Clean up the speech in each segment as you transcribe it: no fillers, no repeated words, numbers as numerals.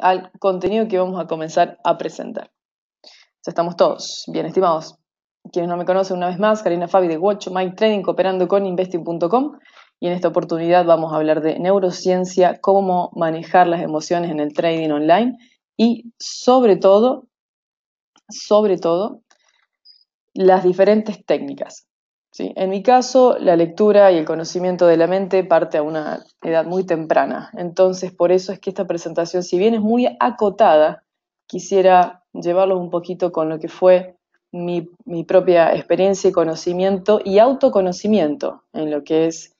al contenido que vamos a comenzar a presentar. Ya estamos todos bien, estimados. Quienes no me conocen, una vez más, Karina Fabi de Watch My Trading, cooperando con investing.com, y en esta oportunidad vamos a hablar de neurociencia, cómo manejar las emociones en el trading online y sobre todo, las diferentes técnicas. ¿Sí? En mi caso, la lectura y el conocimiento de la mente parte a una edad muy temprana. Entonces, por eso es que esta presentación, si bien es muy acotada, quisiera llevarlos un poquito con lo que fue mi propia experiencia y conocimiento y autoconocimiento en lo que es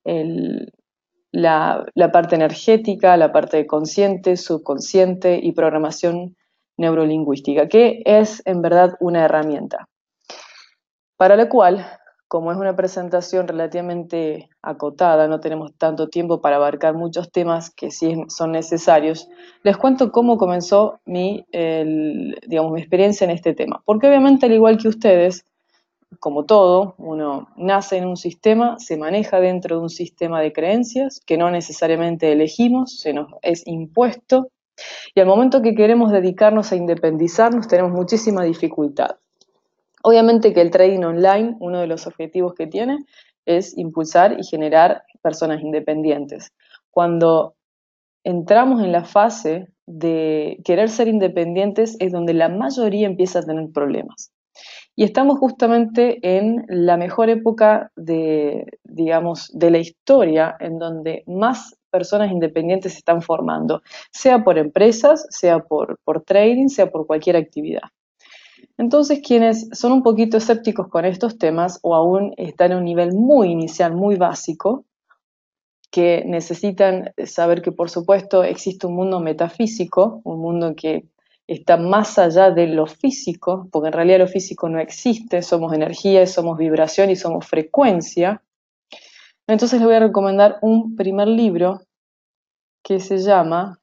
la parte energética, la parte consciente, subconsciente y programación neurolingüística, que es en verdad una herramienta. Para la cual, como es una presentación relativamente acotada, no tenemos tanto tiempo para abarcar muchos temas que sí son necesarios, les cuento cómo comenzó mi experiencia en este tema. Porque obviamente, al igual que ustedes, como todo, uno nace en un sistema, se maneja dentro de un sistema de creencias que no necesariamente elegimos, se nos es impuesto, y al momento que queremos dedicarnos a independizarnos tenemos muchísima dificultad. Obviamente que el trading online, uno de los objetivos que tiene es impulsar y generar personas independientes. Cuando entramos en la fase de querer ser independientes es donde la mayoría empieza a tener problemas. Y estamos justamente en la mejor época de la historia en donde más personas independientes se están formando, sea por empresas, sea por trading, sea por cualquier actividad. Entonces, quienes son un poquito escépticos con estos temas o aún están en un nivel muy inicial, muy básico, que necesitan saber que, por supuesto, existe un mundo metafísico, un mundo que está más allá de lo físico, porque en realidad lo físico no existe, somos energía, somos vibración y somos frecuencia. Entonces les voy a recomendar un primer libro que se llama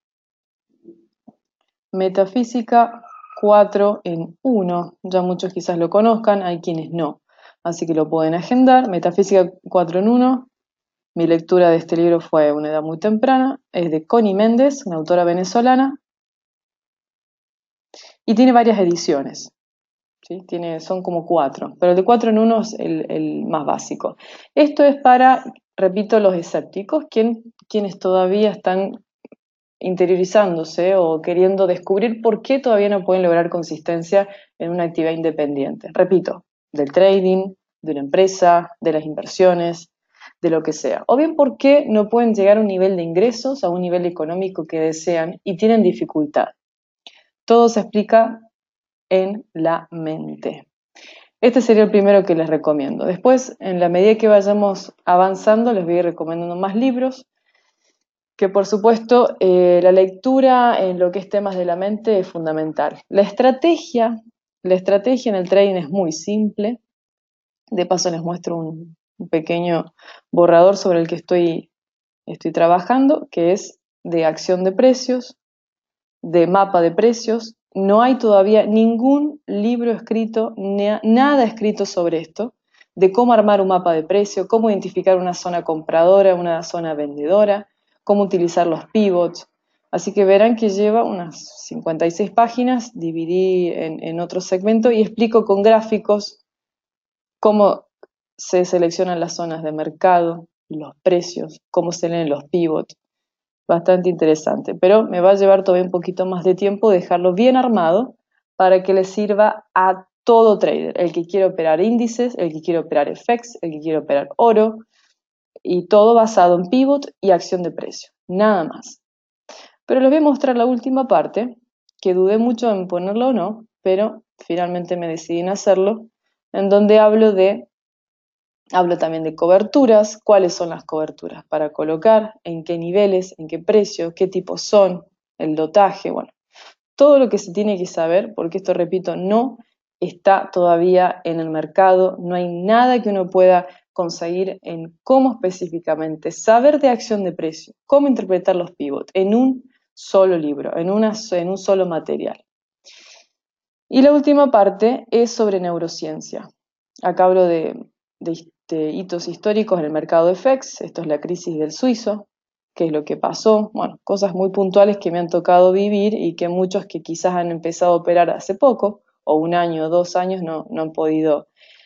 Metafísica 4 en 1, ya muchos quizás lo conozcan, hay quienes no, así que lo pueden agendar. Metafísica 4 en 1, mi lectura de este libro fue a una edad muy temprana, es de Connie Méndez, una autora venezolana, y tiene varias ediciones, ¿sí? Son como 4, pero el de 4 en 1 es el más básico. Esto es para, repito, los escépticos, quienes todavía están interiorizándose o queriendo descubrir por qué todavía no pueden lograr consistencia en una actividad independiente. Repito, del trading, de una empresa, de las inversiones, de lo que sea. O bien por qué no pueden llegar a un nivel de ingresos, a un nivel económico que desean y tienen dificultad. Todo se explica en la mente. Este sería el primero que les recomiendo. Después, en la medida que vayamos avanzando, les voy a ir recomendando más libros, que por supuesto la lectura en lo que es temas de la mente es fundamental. La estrategia en el trading es muy simple. De paso les muestro un pequeño borrador sobre el que estoy trabajando, que es de acción de precios, de mapa de precios. No hay todavía ningún libro escrito, nada escrito sobre esto, de cómo armar un mapa de precio, cómo identificar una zona compradora, una zona vendedora, cómo utilizar los pivots. Así que verán que lleva unas 56 páginas, dividí en otro segmento y explico con gráficos cómo se seleccionan las zonas de mercado, los precios, cómo se leen los pivots. Bastante interesante, pero me va a llevar todavía un poquito más de tiempo dejarlo bien armado para que le sirva a todo trader, el que quiere operar índices, el que quiere operar FX, el que quiere operar oro, y todo basado en pivot y acción de precio, nada más. Pero les voy a mostrar la última parte, que dudé mucho en ponerlo o no, pero finalmente me decidí en hacerlo, en donde hablo también de coberturas, cuáles son las coberturas para colocar, en qué niveles, en qué precio, qué tipos son, el lotaje, bueno, todo lo que se tiene que saber, porque esto, repito, no está todavía en el mercado, no hay nada que uno pueda conseguir en cómo específicamente saber de acción de precio, cómo interpretar los pivots en un solo libro, en un solo material. Y la última parte es sobre neurociencia. Acá hablo de hitos históricos en el mercado de FX, esto es la crisis del suizo, qué es lo que pasó, bueno, cosas muy puntuales que me han tocado vivir y que muchos que quizás han empezado a operar hace poco, o 1 año o 2 años, no han podido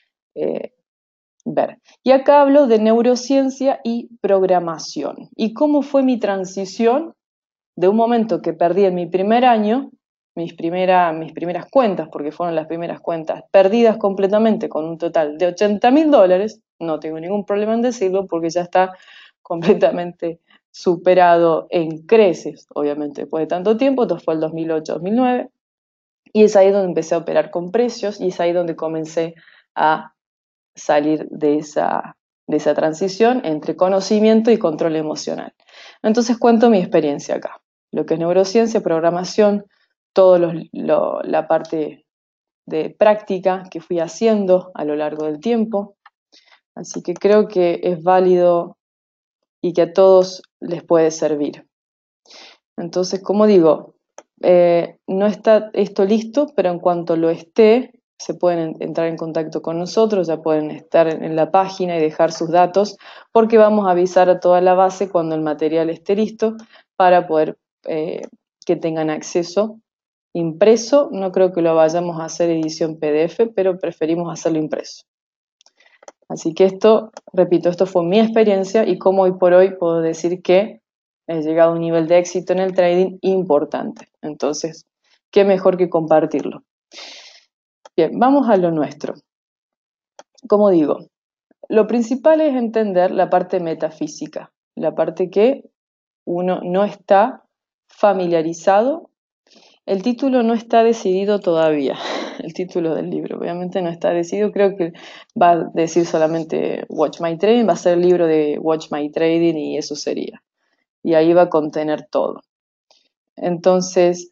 ver. Y acá hablo de neurociencia y programación. ¿Y cómo fue mi transición de un momento que perdí en mi primer año, mis primeras cuentas, porque fueron las primeras cuentas, perdidas completamente con un total de $80.000, no tengo ningún problema en decirlo porque ya está completamente superado en creces, obviamente, después de tanto tiempo, esto fue el 2008-2009, y es ahí donde empecé a operar con precios y es ahí donde comencé a salir de esa transición entre conocimiento y control emocional. Entonces cuento mi experiencia acá, lo que es neurociencia, programación, toda la parte de práctica que fui haciendo a lo largo del tiempo. Así que creo que es válido y que a todos les puede servir. Entonces, como digo, no está esto listo, pero en cuanto lo esté, se pueden entrar en contacto con nosotros, ya pueden estar en la página y dejar sus datos, porque vamos a avisar a toda la base cuando el material esté listo para poder que tengan acceso impreso. No creo que lo vayamos a hacer edición PDF, pero preferimos hacerlo impreso. Así que esto, repito, esto fue mi experiencia y como hoy por hoy puedo decir que he llegado a un nivel de éxito en el trading importante. Entonces, qué mejor que compartirlo. Bien, vamos a lo nuestro. Como digo, lo principal es entender la parte metafísica, la parte que uno no está familiarizado. El título no está decidido todavía, el título del libro, obviamente no está decidido, creo que va a decir solamente Watch My Trading, va a ser el libro de Watch My Trading y eso sería. Y ahí va a contener todo. Entonces,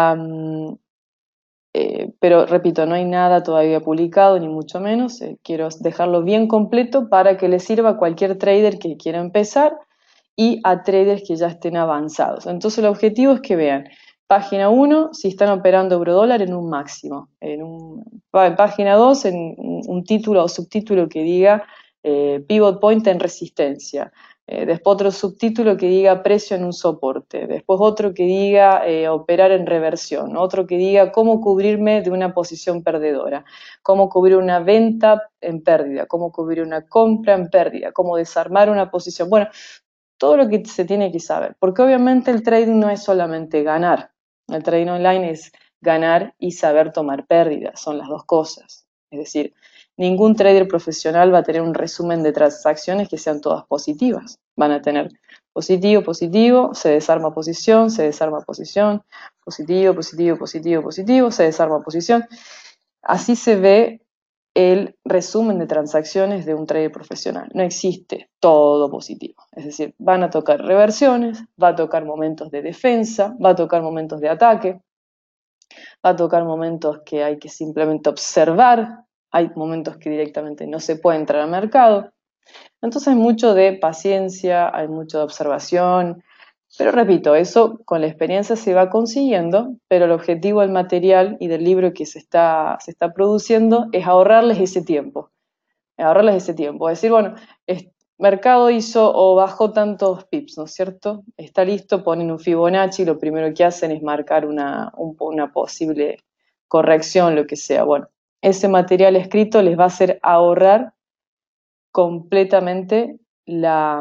pero repito, no hay nada todavía publicado, ni mucho menos. Quiero dejarlo bien completo para que le sirva a cualquier trader que quiera empezar y a traders que ya estén avanzados. Entonces, el objetivo es que vean página 1, si están operando eurodólar en un máximo. Página 2, en un título o subtítulo que diga pivot point en resistencia. Después otro subtítulo que diga precio en un soporte, después otro que diga operar en reversión, otro que diga cómo cubrirme de una posición perdedora, cómo cubrir una venta en pérdida, cómo cubrir una compra en pérdida, cómo desarmar una posición. Bueno, todo lo que se tiene que saber, porque obviamente el trading no es solamente ganar, el trading online es ganar y saber tomar pérdidas, son las dos cosas. Es decir, ningún trader profesional va a tener un resumen de transacciones que sean todas positivas. Van a tener positivo, positivo, se desarma posición, se desarma posición, positivo, positivo, positivo, positivo, se desarma posición. Así se ve el resumen de transacciones de un trader profesional. No existe todo positivo. Es decir, van a tocar reversiones, va a tocar momentos de defensa, va a tocar momentos de ataque, va a tocar momentos que hay que simplemente observar, hay momentos que directamente no se puede entrar al mercado. Entonces hay mucho de paciencia, hay mucho de observación, pero repito, eso con la experiencia se va consiguiendo, pero el objetivo del material y del libro que se está produciendo es ahorrarles ese tiempo. Ahorrarles ese tiempo. Es decir, bueno, mercado hizo o bajó tantos pips, ¿no es cierto? Está listo, ponen un Fibonacci, lo primero que hacen es marcar una posible corrección, lo que sea. Bueno, ese material escrito les va a hacer ahorrar completamente la...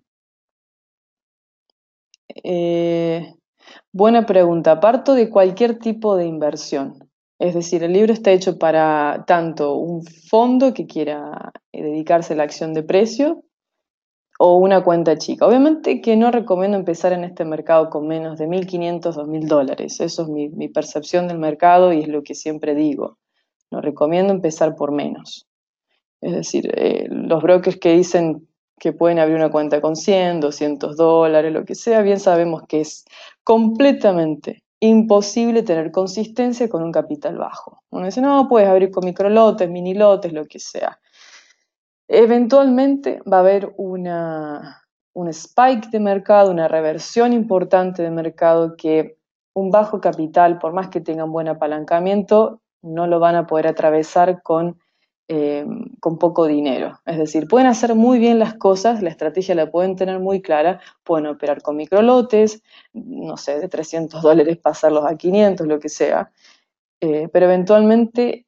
buena pregunta. Parto de cualquier tipo de inversión. Es decir, el libro está hecho para tanto un fondo que quiera dedicarse a la acción de precio o una cuenta chica. Obviamente que no recomiendo empezar en este mercado con menos de $1.500, $2.000. Eso es mi percepción del mercado y es lo que siempre digo. No recomiendo empezar por menos. Es decir, los brokers que dicen que pueden abrir una cuenta con 100, $200, lo que sea, bien sabemos que es completamente imposible tener consistencia con un capital bajo. Uno dice, no, puedes abrir con microlotes, mini lotes, lo que sea. Eventualmente va a haber un spike de mercado, una reversión importante de mercado que un bajo capital, por más que tengan buen apalancamiento, no lo van a poder atravesar con con poco dinero. Es decir, pueden hacer muy bien las cosas, la estrategia la pueden tener muy clara, pueden operar con microlotes, no sé, de $300 pasarlos a 500, lo que sea, pero eventualmente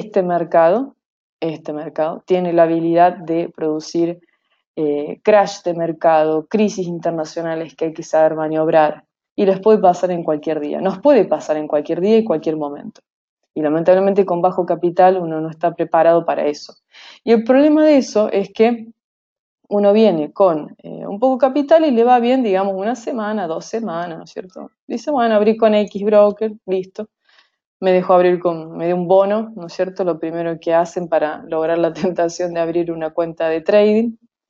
este mercado tiene la habilidad de producir crash de mercado, crisis internacionales que hay que saber maniobrar, y les puede pasar en cualquier día. Nos puede pasar en cualquier día y cualquier momento. Y lamentablemente con bajo capital uno no está preparado para eso. Y el problema de eso es que uno viene con un poco capital y le va bien, digamos, una semana, 2 semanas, ¿no es cierto? Dice, bueno, abrí con X broker, listo. Me dejó abrir me dio un bono, ¿no es cierto? Lo primero que hacen para lograr la tentación de abrir una cuenta de trading.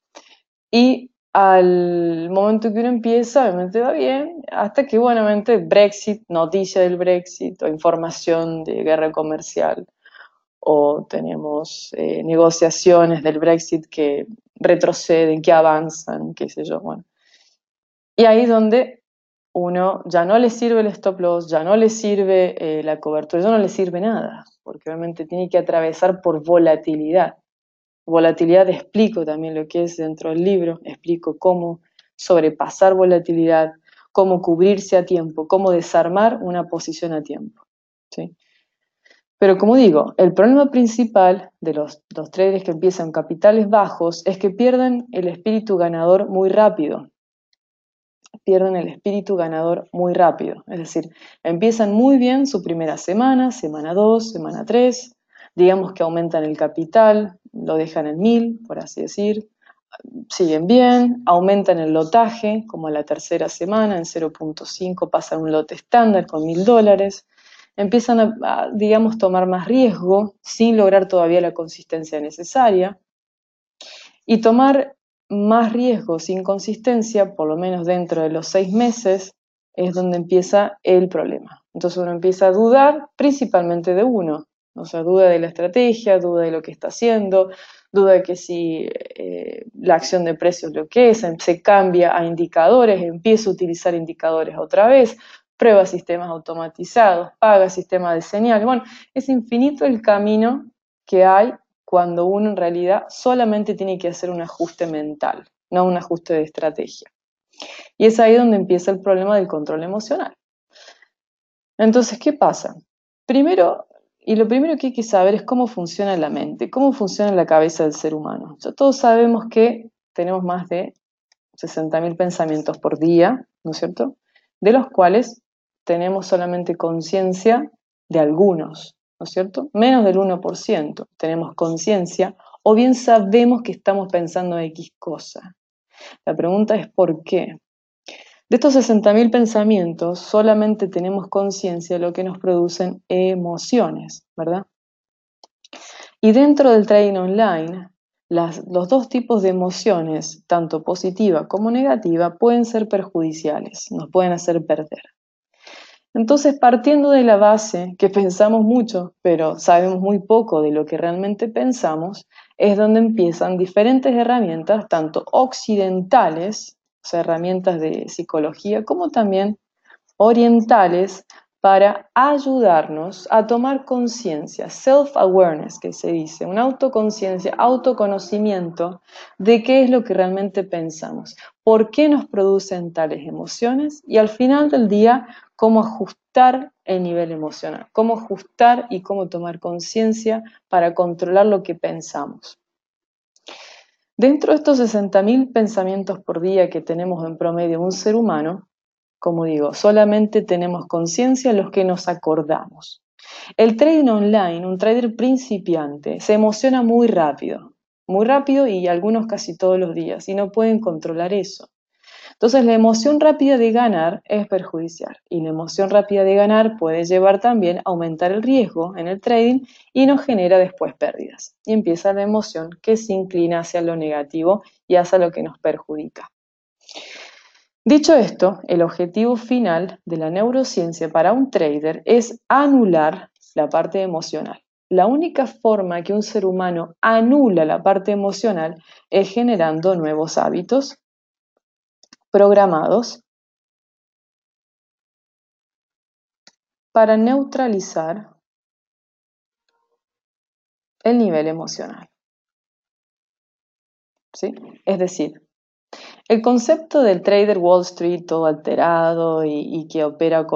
Y al momento que uno empieza, obviamente va bien, hasta que, buenamente, Brexit, noticia del Brexit o información de guerra comercial, o tenemos negociaciones del Brexit que retroceden, que avanzan, qué sé yo, bueno. Y ahí es donde uno ya no le sirve el stop loss, ya no le sirve la cobertura, ya no le sirve nada, porque obviamente tiene que atravesar por volatilidad. Volatilidad explico también lo que es dentro del libro, explico cómo sobrepasar volatilidad, cómo cubrirse a tiempo, cómo desarmar una posición a tiempo, ¿sí? Pero como digo, el problema principal de los traders que empiezan capitales bajos es que pierden el espíritu ganador muy rápido. Pierden el espíritu ganador muy rápido. Es decir, empiezan muy bien su primera semana, semana 2, semana 3, digamos que aumentan el capital, lo dejan en 1000, por así decir, siguen bien, aumentan el lotaje, como a la tercera semana, en 0.5 pasan un lote estándar con $1000, empiezan digamos, tomar más riesgo sin lograr todavía la consistencia necesaria, y tomar más riesgo sin consistencia, por lo menos dentro de los 6 meses, es donde empieza el problema. Entonces uno empieza a dudar principalmente de uno, o sea, duda de la estrategia, duda de lo que está haciendo, duda de que si la acción de precios lo que es, se cambia a indicadores, empieza a utilizar indicadores otra vez, prueba sistemas automatizados, paga sistemas de señales. Bueno, es infinito el camino que hay cuando uno en realidad solamente tiene que hacer un ajuste mental, no un ajuste de estrategia. Y es ahí donde empieza el problema del control emocional. Entonces, ¿qué pasa? Lo primero que hay que saber es cómo funciona la mente, cómo funciona la cabeza del ser humano. Ya todos sabemos que tenemos más de 60.000 pensamientos por día, ¿no es cierto? De los cuales tenemos solamente conciencia de algunos, ¿no es cierto? Menos del 1% tenemos conciencia, o bien sabemos que estamos pensando X cosa. La pregunta es ¿por qué? De estos 60.000 pensamientos, solamente tenemos conciencia de lo que nos producen emociones, ¿verdad? Y dentro del trading online, los dos tipos de emociones, tanto positiva como negativa, pueden ser perjudiciales, nos pueden hacer perder. Entonces, partiendo de la base que pensamos mucho, pero sabemos muy poco de lo que realmente pensamos, es donde empiezan diferentes herramientas, tanto occidentales, o sea, herramientas de psicología, como también orientales, para ayudarnos a tomar conciencia, self-awareness, que se dice, una autoconciencia, autoconocimiento de qué es lo que realmente pensamos, por qué nos producen tales emociones y al final del día, cómo ajustar el nivel emocional, cómo ajustar y cómo tomar conciencia para controlar lo que pensamos. Dentro de estos 60.000 pensamientos por día que tenemos en promedio un ser humano, como digo, solamente tenemos conciencia los que nos acordamos. El trading online, un trader principiante, se emociona muy rápido y algunos casi todos los días, y no pueden controlar eso. Entonces la emoción rápida de ganar es perjudicial, y la emoción rápida de ganar puede llevar también a aumentar el riesgo en el trading y nos genera después pérdidas. Y empieza la emoción que se inclina hacia lo negativo y hacia lo que nos perjudica. Dicho esto, el objetivo final de la neurociencia para un trader es anular la parte emocional. La única forma que un ser humano anula la parte emocional es generando nuevos hábitos programados para neutralizar el nivel emocional. ¿Sí? Es decir, el concepto del trader Wall Street todo alterado y que opera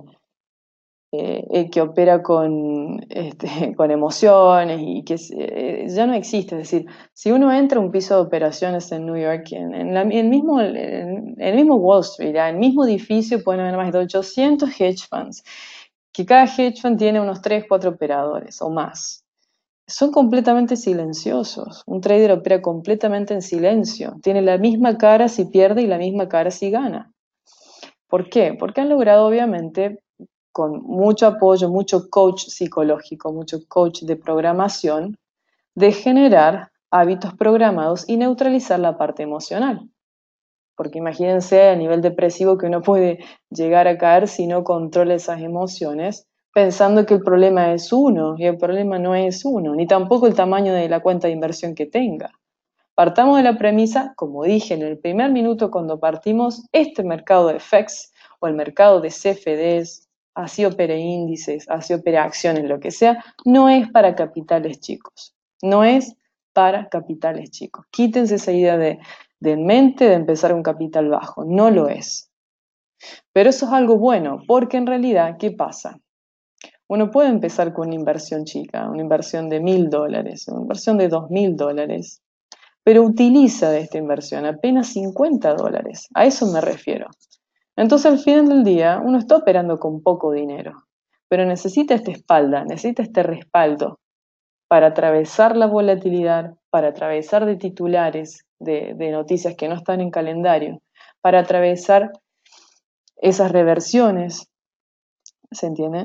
con emociones y que ya no existe. Es decir, si uno entra a un piso de operaciones en New York, en el mismo Wall Street, en el mismo edificio pueden haber más de 800 hedge funds, que cada hedge fund tiene unos 3, 4 operadores o más. Son completamente silenciosos. Un trader opera completamente en silencio. Tiene la misma cara si pierde y la misma cara si gana. ¿Por qué? Porque han logrado, obviamente, con mucho apoyo, mucho coach psicológico, mucho coach de programación, de generar hábitos programados y neutralizar la parte emocional. Porque imagínense a nivel depresivo que uno puede llegar a caer si no controla esas emociones, pensando que el problema es uno, y el problema no es uno, ni tampoco el tamaño de la cuenta de inversión que tenga. Partamos de la premisa, como dije en el primer minuto cuando partimos, este mercado de FX o el mercado de CFDs, así opere índices, así opere acciones, lo que sea, no es para capitales chicos. No es para capitales chicos. Quítense esa idea de en mente de empezar un capital bajo. No lo es. Pero eso es algo bueno, porque en realidad, ¿qué pasa? Uno puede empezar con una inversión chica, una inversión de $1.000, una inversión de $2.000, pero utiliza de esta inversión apenas $50. A eso me refiero. Entonces al final del día uno está operando con poco dinero, pero necesita esta espalda, necesita este respaldo para atravesar la volatilidad, para atravesar de titulares, de noticias que no están en calendario, para atravesar esas reversiones, ¿se entiende?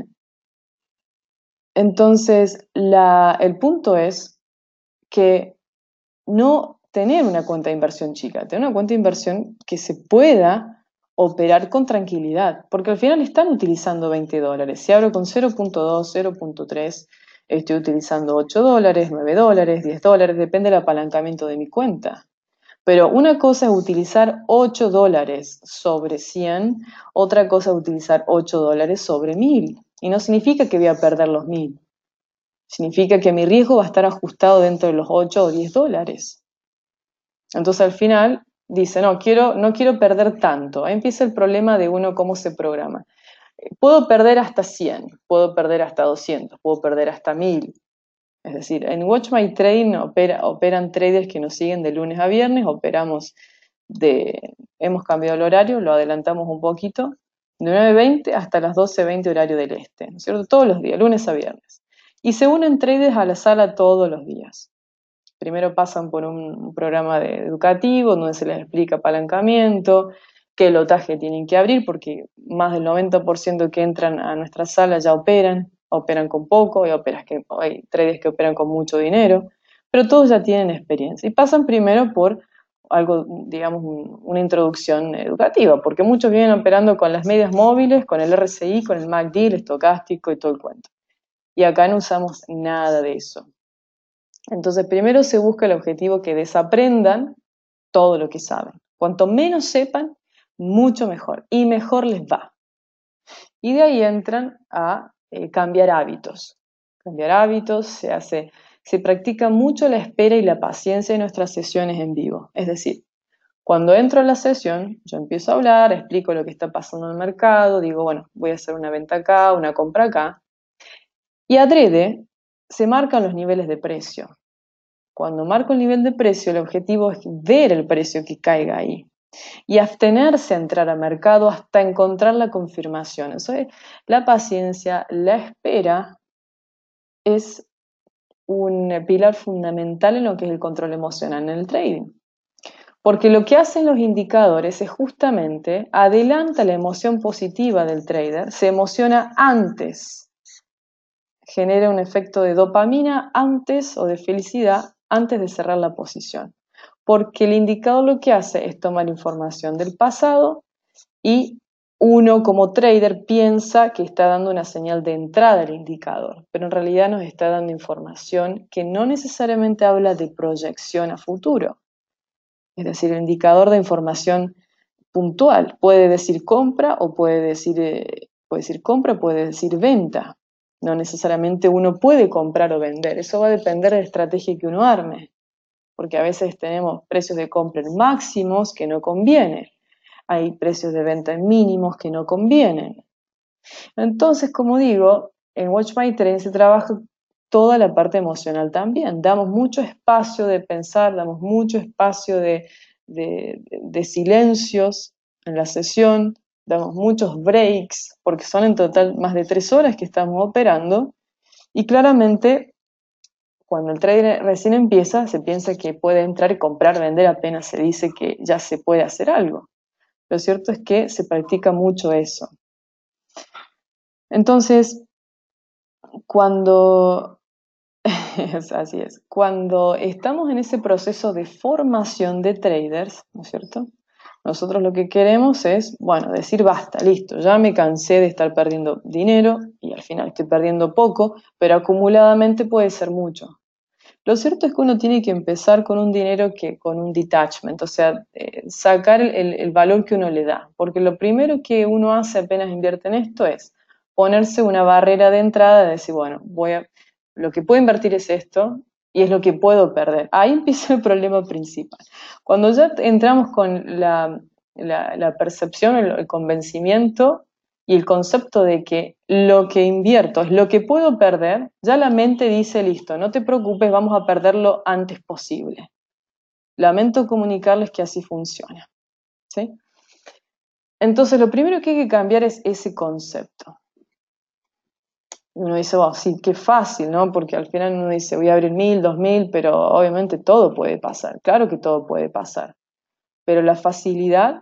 Entonces el punto es que no tener una cuenta de inversión chica, tener una cuenta de inversión que se pueda operar con tranquilidad, porque al final están utilizando $20. Si abro con 0.2, 0.3, estoy utilizando $8, $9, $10, depende del apalancamiento de mi cuenta. Pero una cosa es utilizar $8 sobre 100, otra cosa es utilizar $8 sobre 1.000. Y no significa que voy a perder los 1.000. Significa que mi riesgo va a estar ajustado dentro de los 8 o $10. Entonces al final dice, no quiero perder tanto. Ahí empieza el problema de uno cómo se programa. Puedo perder hasta 100, puedo perder hasta 200, puedo perder hasta 1.000. Es decir, en Watch My Trading operan traders que nos siguen de lunes a viernes, hemos cambiado el horario, lo adelantamos un poquito, de 9:20 hasta las 12:20 horario del este, ¿no es cierto? Todos los días, lunes a viernes. Y se unen traders a la sala todos los días. Primero pasan por un programa educativo donde se les explica apalancamiento, qué lotaje tienen que abrir, porque más del 90% que entran a nuestra sala ya operan con poco, hay traders que operan con mucho dinero, pero todos ya tienen experiencia y pasan primero por algo, digamos, una introducción educativa, porque muchos vienen operando con las medias móviles, con el RSI, con el MACD, el estocástico y todo el cuento. Y acá no usamos nada de eso. Entonces, primero se busca el objetivo que desaprendan todo lo que saben. Cuanto menos sepan, mucho mejor y mejor les va. Y de ahí entran a cambiar hábitos. Cambiar hábitos se practica mucho la espera y la paciencia en nuestras sesiones en vivo. Es decir, cuando entro a la sesión, yo empiezo a hablar, explico lo que está pasando en el mercado, digo, bueno, voy a hacer una venta acá, una compra acá. Y adrede se marcan los niveles de precio. Cuando marco el nivel de precio, el objetivo es ver el precio que caiga ahí y abstenerse a entrar al mercado hasta encontrar la confirmación. Eso es, la paciencia, la espera es un pilar fundamental en lo que es el control emocional en el trading. Porque lo que hacen los indicadores es justamente adelanta la emoción positiva del trader, se emociona antes, genera un efecto de dopamina antes o de felicidad antes de cerrar la posición. Porque el indicador lo que hace es tomar información del pasado y uno como trader piensa que está dando una señal de entrada al indicador, pero en realidad nos está dando información que no necesariamente habla de proyección a futuro. Es decir, el indicador de información puntual puede decir compra o puede decir compra, puede decir venta. No necesariamente uno puede comprar o vender, eso va a depender de la estrategia que uno arme, porque a veces tenemos precios de compra en máximos que no convienen, hay precios de venta en mínimos que no convienen. Entonces, como digo, en Watch My Trade se trabaja toda la parte emocional también. Damos mucho espacio de pensar, damos mucho espacio de silencios en la sesión, damos muchos breaks, porque son en total más de 3 horas que estamos operando, y claramente cuando el trade recién empieza, se piensa que puede entrar y comprar, vender apenas se dice que ya se puede hacer algo. Lo cierto es que se practica mucho eso. Entonces, cuando, así es, cuando estamos en ese proceso de formación de traders, ¿no es cierto? Nosotros lo que queremos es, bueno, decir basta, listo, ya me cansé de estar perdiendo dinero y al final estoy perdiendo poco, pero acumuladamente puede ser mucho. Lo cierto es que uno tiene que empezar con un dinero con un detachment, o sea, sacar el valor que uno le da, porque lo primero que uno hace apenas invierte en esto es ponerse una barrera de entrada de decir, bueno, lo que puedo invertir es esto y es lo que puedo perder. Ahí empieza el problema principal. Cuando ya entramos con la percepción, el convencimiento y el concepto de que lo que invierto es lo que puedo perder, ya la mente dice, listo, no te preocupes, vamos a perderlo antes posible. Lamento comunicarles que así funciona, ¿sí? Entonces, lo primero que hay que cambiar es ese concepto. Uno dice, wow, sí, qué fácil, ¿no? Porque al final uno dice, voy a abrir 1000, 2000, pero obviamente todo puede pasar. Claro que todo puede pasar. Pero la facilidad,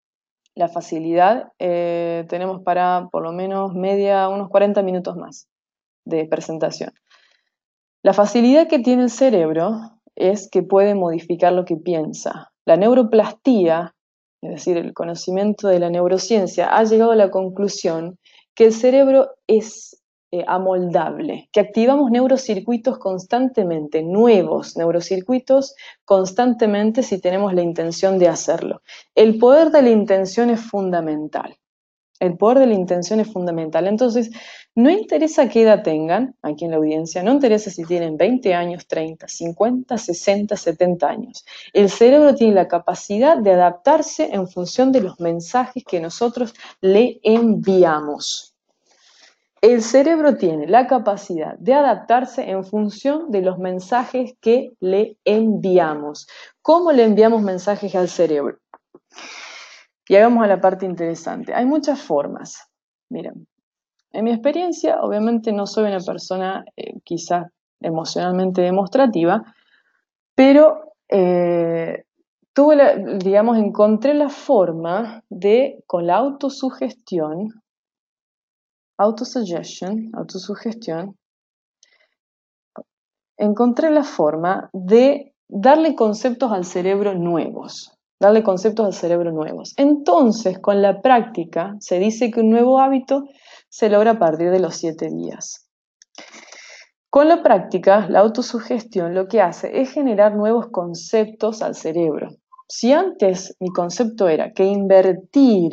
tenemos para por lo menos unos 40 minutos más de presentación. La facilidad que tiene el cerebro es que puede modificar lo que piensa. La neuroplastía, es decir, el conocimiento de la neurociencia, ha llegado a la conclusión que el cerebro es amoldable, que activamos neurocircuitos constantemente, nuevos neurocircuitos constantemente si tenemos la intención de hacerlo. El poder de la intención es fundamental. El poder de la intención es fundamental. Entonces, no interesa qué edad tengan aquí en la audiencia, no interesa si tienen 20 años, 30, 50, 60, 70 años. El cerebro tiene la capacidad de adaptarse en función de los mensajes que nosotros le enviamos. El cerebro tiene la capacidad de adaptarse en función de los mensajes que le enviamos. ¿Cómo le enviamos mensajes al cerebro? Y hagamos a la parte interesante. Hay muchas formas. Miren, en mi experiencia, obviamente no soy una persona quizás emocionalmente demostrativa, pero encontré la forma de, con la autosugestión, autosugestión, encontré la forma de darle conceptos al cerebro nuevos. Entonces, con la práctica, se dice que un nuevo hábito se logra a partir de los 7 días. Con la práctica, la autosugestión lo que hace es generar nuevos conceptos al cerebro. Si antes mi concepto era que invertir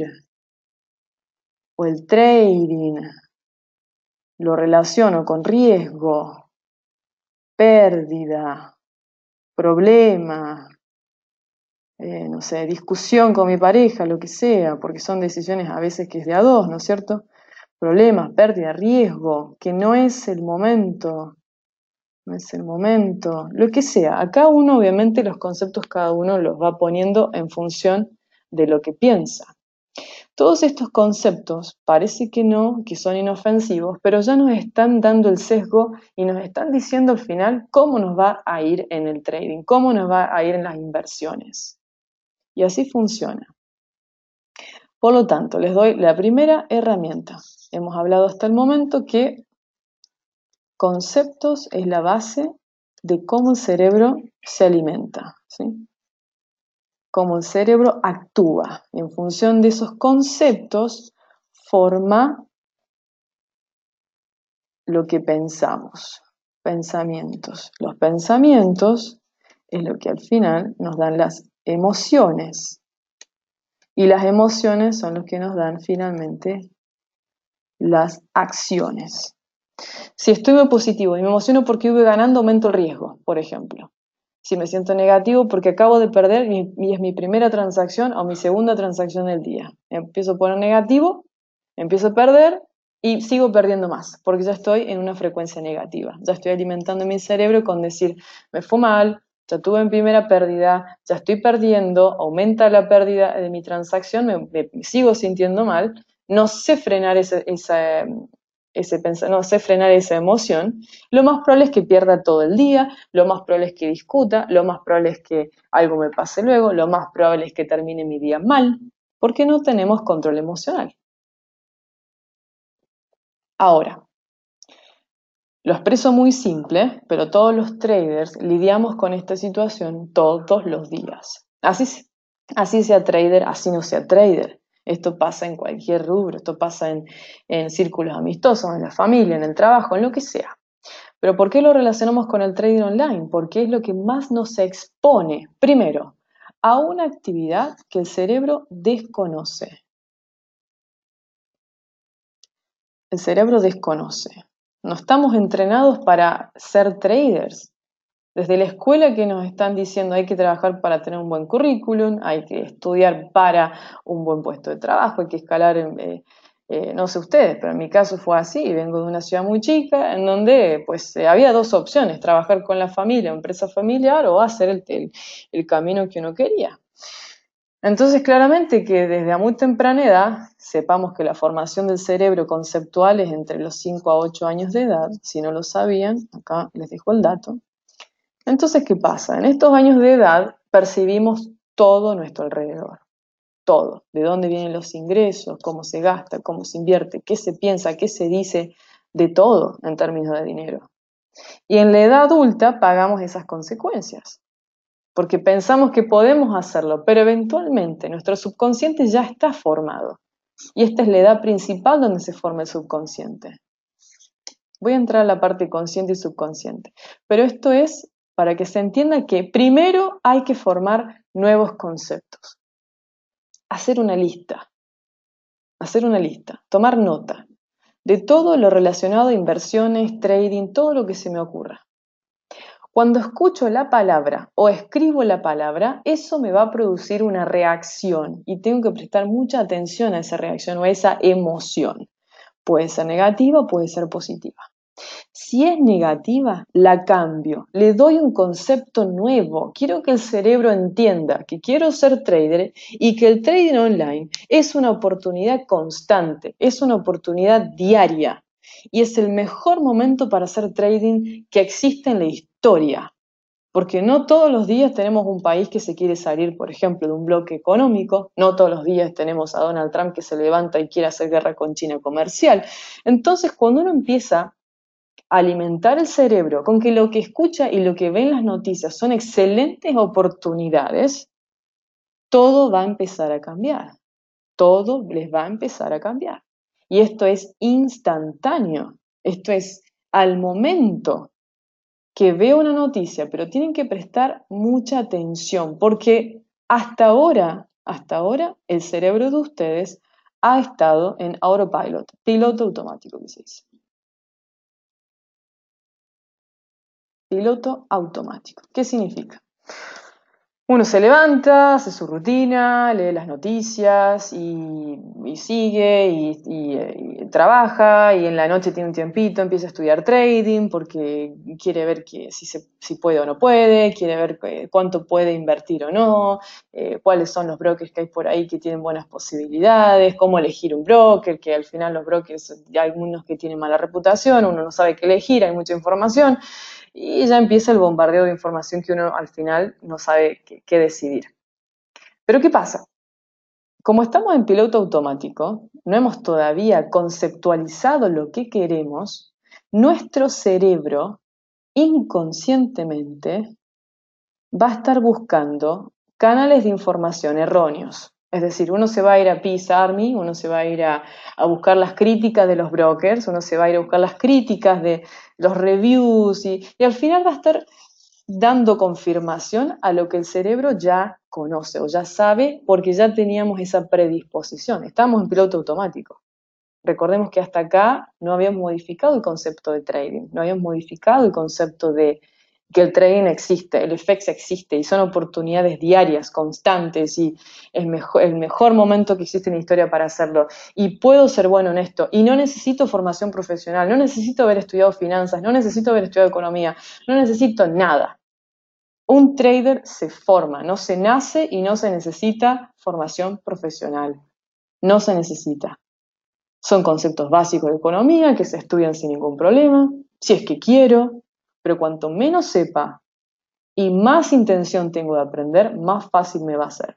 o el trading lo relaciono con riesgo, pérdida, problema, no sé, discusión con mi pareja, lo que sea, porque son decisiones a veces que es de a dos, ¿no es cierto? Problemas, pérdida, riesgo, que no es el momento, lo que sea. Acá uno, obviamente, los conceptos cada uno los va poniendo en función de lo que piensa. Todos estos conceptos parece que no, que son inofensivos, pero ya nos están dando el sesgo y nos están diciendo al final cómo nos va a ir en el trading, cómo nos va a ir en las inversiones. Y así funciona. Por lo tanto, les doy la primera herramienta. Hemos hablado hasta el momento que conceptos es la base de cómo el cerebro se alimenta, ¿sí? Cómo el cerebro actúa. En función de esos conceptos, forma lo que pensamos. Pensamientos. Los pensamientos es lo que al final nos dan las emociones. Y las emociones son los que nos dan finalmente las acciones. Si estoy muy positivo y me emociono porque voy ganando, aumento el riesgo, por ejemplo. Si me siento negativo porque acabo de perder y es mi primera transacción o mi segunda transacción del día. Empiezo a poner negativo, empiezo a perder y sigo perdiendo más, porque ya estoy en una frecuencia negativa. Ya estoy alimentando mi cerebro con decir, me fue mal, ya tuve mi primera pérdida, ya estoy perdiendo, aumenta la pérdida de mi transacción, me sigo sintiendo mal, no sé frenar no sé frenar esa emoción, lo más probable es que pierda todo el día, lo más probable es que discuta, lo más probable es que algo me pase luego, lo más probable es que termine mi día mal, porque no tenemos control emocional. Ahora, lo expreso muy simple, pero todos los traders lidiamos con esta situación todos los días. Así sea trader, así no sea trader. Esto pasa en cualquier rubro, esto pasa en círculos amistosos, en la familia, en el trabajo, en lo que sea. Pero ¿por qué lo relacionamos con el trading online? Porque es lo que más nos expone, primero, a una actividad que el cerebro desconoce. El cerebro desconoce. No estamos entrenados para ser traders. Desde la escuela que nos están diciendo hay que trabajar para tener un buen currículum, hay que estudiar para un buen puesto de trabajo, hay que escalar, no sé ustedes, pero en mi caso fue así, vengo de una ciudad muy chica en donde pues había dos opciones, trabajar con la familia, empresa familiar o hacer el camino que uno quería. Entonces, claramente que desde a muy temprana edad, sepamos que la formación del cerebro conceptual es entre los 5 a 8 años de edad, si no lo sabían, acá les dejo el dato. Entonces, ¿qué pasa? En estos años de edad percibimos todo a nuestro alrededor, todo, de dónde vienen los ingresos, cómo se gasta, cómo se invierte, qué se piensa, qué se dice, de todo en términos de dinero. Y en la edad adulta pagamos esas consecuencias, porque pensamos que podemos hacerlo, pero eventualmente nuestro subconsciente ya está formado. Y esta es la edad principal donde se forma el subconsciente. Voy a entrar a la parte consciente y subconsciente, pero esto es para que se entienda que primero hay que formar nuevos conceptos, hacer una lista, tomar nota de todo lo relacionado a inversiones, trading, todo lo que se me ocurra. Cuando escucho la palabra o escribo la palabra, eso me va a producir una reacción y tengo que prestar mucha atención a esa reacción o a esa emoción. Puede ser negativa o puede ser positiva. Si es negativa, la cambio, le doy un concepto nuevo. Quiero que el cerebro entienda que quiero ser trader y que el trading online es una oportunidad constante, es una oportunidad diaria y es el mejor momento para hacer trading que existe en la historia. Porque no todos los días tenemos un país que se quiere salir, por ejemplo, de un bloque económico, no todos los días tenemos a Donald Trump que se levanta y quiere hacer guerra con China comercial. Entonces, cuando uno empieza alimentar el cerebro con que lo que escucha y lo que ve en las noticias son excelentes oportunidades, todo va a empezar a cambiar. Todo les va a empezar a cambiar. Y esto es instantáneo. Esto es al momento que veo una noticia, pero tienen que prestar mucha atención porque hasta ahora, el cerebro de ustedes ha estado en autopilot, piloto automático que se dice. Piloto automático. ¿Qué significa? Uno se levanta, hace su rutina, lee las noticias y sigue y trabaja y en la noche tiene un tiempito, empieza a estudiar trading porque quiere ver si puede o no puede, quiere ver cuánto puede invertir o no, cuáles son los brokers que hay por ahí que tienen buenas posibilidades, cómo elegir un broker, que al final los brokers, hay algunos que tienen mala reputación, uno no sabe qué elegir, hay mucha información. Y ya empieza el bombardeo de información que uno al final no sabe qué decidir. Pero ¿qué pasa? Como estamos en piloto automático, no hemos todavía conceptualizado lo que queremos, nuestro cerebro inconscientemente va a estar buscando canales de información erróneos. Es decir, uno se va a ir a Peace Army, uno se va a ir a buscar las críticas de los brokers, uno se va a ir a buscar las críticas de los reviews y al final va a estar dando confirmación a lo que el cerebro ya conoce o ya sabe porque ya teníamos esa predisposición. Estamos en piloto automático. Recordemos que hasta acá no habíamos modificado el concepto de trading, no habíamos modificado el concepto de que el trading existe, el FX existe y son oportunidades diarias, constantes y el mejor momento que existe en la historia para hacerlo. Y puedo ser bueno en esto y no necesito formación profesional, no necesito haber estudiado finanzas, no necesito haber estudiado economía, no necesito nada. Un trader se forma, no se nace y no se necesita formación profesional. No se necesita. Son conceptos básicos de economía que se estudian sin ningún problema, si es que quiero, pero cuanto menos sepa y más intención tengo de aprender, más fácil me va a ser.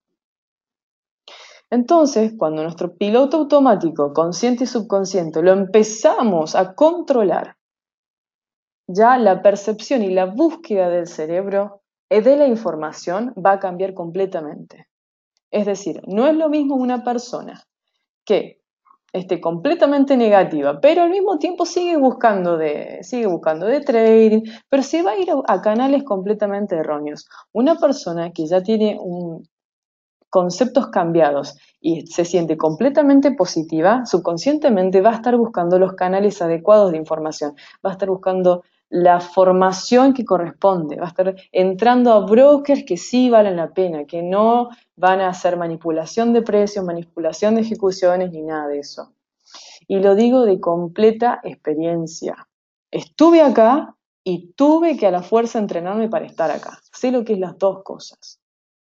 Entonces, cuando nuestro piloto automático, consciente y subconsciente, lo empezamos a controlar, ya la percepción y la búsqueda del cerebro de la información va a cambiar completamente. Es decir, no es lo mismo una persona que esté completamente negativa, pero al mismo tiempo sigue buscando de trading, pero se va a ir a canales completamente erróneos. Una persona que ya tiene conceptos cambiados y se siente completamente positiva, subconscientemente va a estar buscando los canales adecuados de información, va a estar buscando la formación que corresponde, va a estar entrando a brokers que sí valen la pena, que no van a hacer manipulación de precios, manipulación de ejecuciones ni nada de eso. Y lo digo de completa experiencia. Estuve acá y tuve que a la fuerza entrenarme para estar acá. Sé lo que es las dos cosas.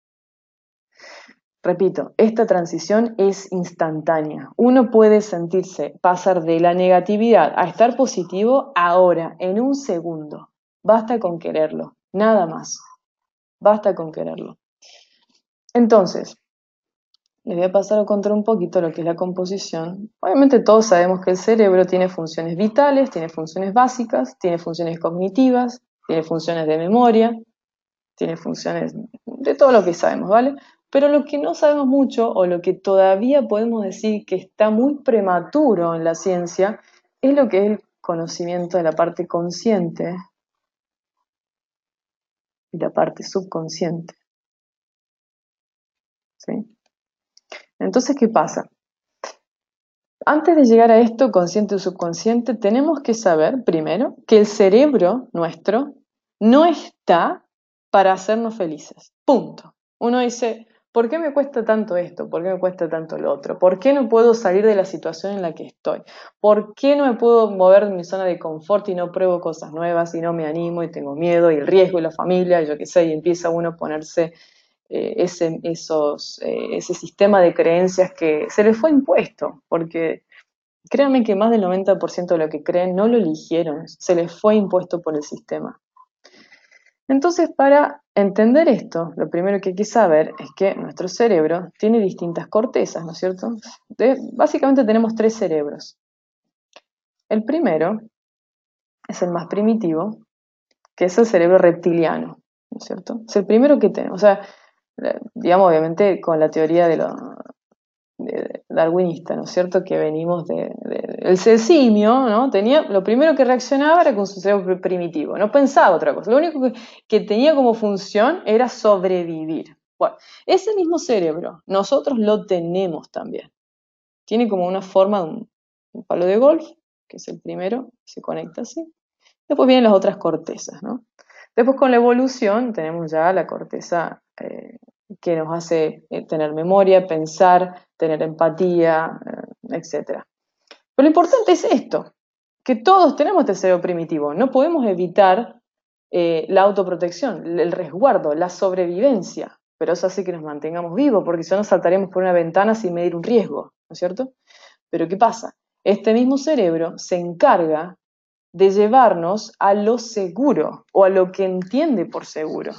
Repito, esta transición es instantánea. Uno puede sentirse, pasar de la negatividad a estar positivo ahora, en un segundo. Basta con quererlo, nada más. Basta con quererlo. Entonces, les voy a pasar a contar un poquito lo que es la composición. Obviamente todos sabemos que el cerebro tiene funciones vitales, tiene funciones básicas, tiene funciones cognitivas, tiene funciones de memoria, tiene funciones de todo lo que sabemos, ¿vale? Pero lo que no sabemos mucho, o lo que todavía podemos decir que está muy prematuro en la ciencia, es lo que es el conocimiento de la parte consciente y la parte subconsciente. ¿Sí? Entonces, ¿qué pasa? Antes de llegar a esto, consciente o subconsciente, tenemos que saber, primero, que el cerebro nuestro no está para hacernos felices. Punto. Uno dice, ¿por qué me cuesta tanto esto? ¿Por qué me cuesta tanto lo otro? ¿Por qué no puedo salir de la situación en la que estoy? ¿Por qué no me puedo mover de mi zona de confort y no pruebo cosas nuevas y no me animo y tengo miedo y el riesgo y la familia, y yo qué sé, y empieza uno a ponerse ese sistema de creencias que se les fue impuesto, porque créanme que más del 90% de lo que creen no lo eligieron, se les fue impuesto por el sistema. Entonces, para entender esto, lo primero que hay que saber es que nuestro cerebro tiene distintas cortezas, ¿no es cierto? Básicamente tenemos 3 cerebros. El primero es el más primitivo, que es el cerebro reptiliano, ¿no es cierto? Es el primero que tenemos. O sea, digamos, obviamente, con la teoría de darwinista, ¿no es cierto? Que venimos el simio, ¿no? Lo primero que reaccionaba era con su cerebro primitivo, no pensaba otra cosa. Lo único que tenía como función era sobrevivir. Bueno, ese mismo cerebro, nosotros lo tenemos también. Tiene como una forma de un palo de golf, que es el primero, se conecta así. Después vienen las otras cortezas, ¿no? Después con la evolución tenemos ya la corteza que nos hace tener memoria, pensar, tener empatía, etc. Pero lo importante es esto, que todos tenemos este cerebro primitivo. No podemos evitar la autoprotección, el resguardo, la sobrevivencia, pero eso hace que nos mantengamos vivos, porque si no nos saltaremos por una ventana sin medir un riesgo, ¿no es cierto? Pero ¿qué pasa? Este mismo cerebro se encarga de llevarnos a lo seguro o a lo que entiende por seguro.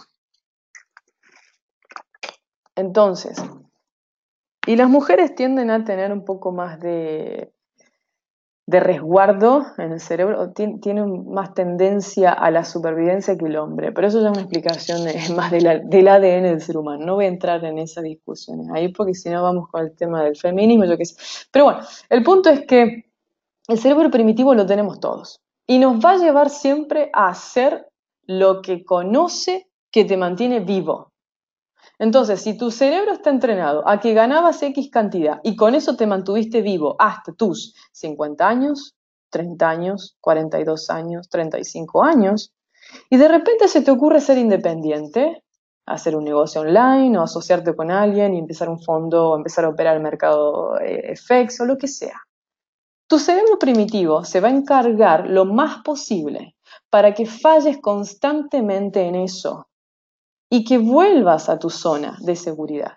Entonces, y las mujeres tienden a tener un poco más de resguardo en el cerebro, tienen más tendencia a la supervivencia que el hombre, pero eso ya es una explicación más del ADN del ser humano. No voy a entrar en esas discusiones ahí porque si no vamos con el tema del feminismo, yo qué sé. Pero bueno, el punto es que el cerebro primitivo lo tenemos todos y nos va a llevar siempre a hacer lo que conoce que te mantiene vivo. Entonces, si tu cerebro está entrenado a que ganabas X cantidad y con eso te mantuviste vivo hasta tus 50 años, 30 años, 42 años, 35 años, y de repente se te ocurre ser independiente, hacer un negocio online o asociarte con alguien y empezar un fondo o empezar a operar el mercado FX o lo que sea. Tu cerebro primitivo se va a encargar lo más posible para que falles constantemente en eso y que vuelvas a tu zona de seguridad.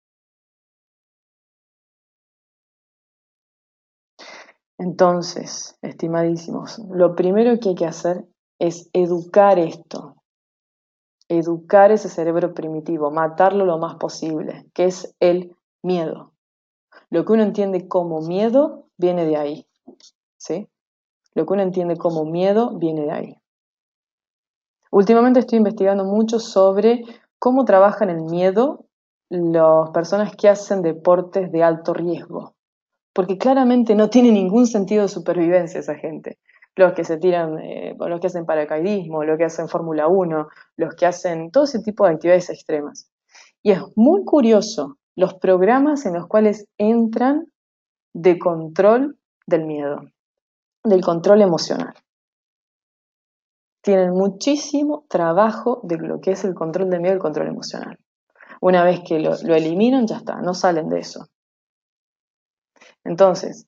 Entonces, estimadísimos, lo primero que hay que hacer es educar esto, educar ese cerebro primitivo, matarlo lo más posible, que es el miedo. Lo que uno entiende como miedo viene de ahí, ¿sí? Lo que uno entiende como miedo viene de ahí. Últimamente estoy investigando mucho sobre cómo trabajan el miedo las personas que hacen deportes de alto riesgo, porque claramente no tiene ningún sentido de supervivencia esa gente. Los que se tiran, los que hacen paracaidismo, los que hacen Fórmula 1, los que hacen todo ese tipo de actividades extremas. Y es muy curioso los programas en los cuales entran de control del miedo, del control emocional. Tienen muchísimo trabajo de lo que es el control del miedo y el control emocional. Una vez que lo eliminan, ya está, no salen de eso. Entonces,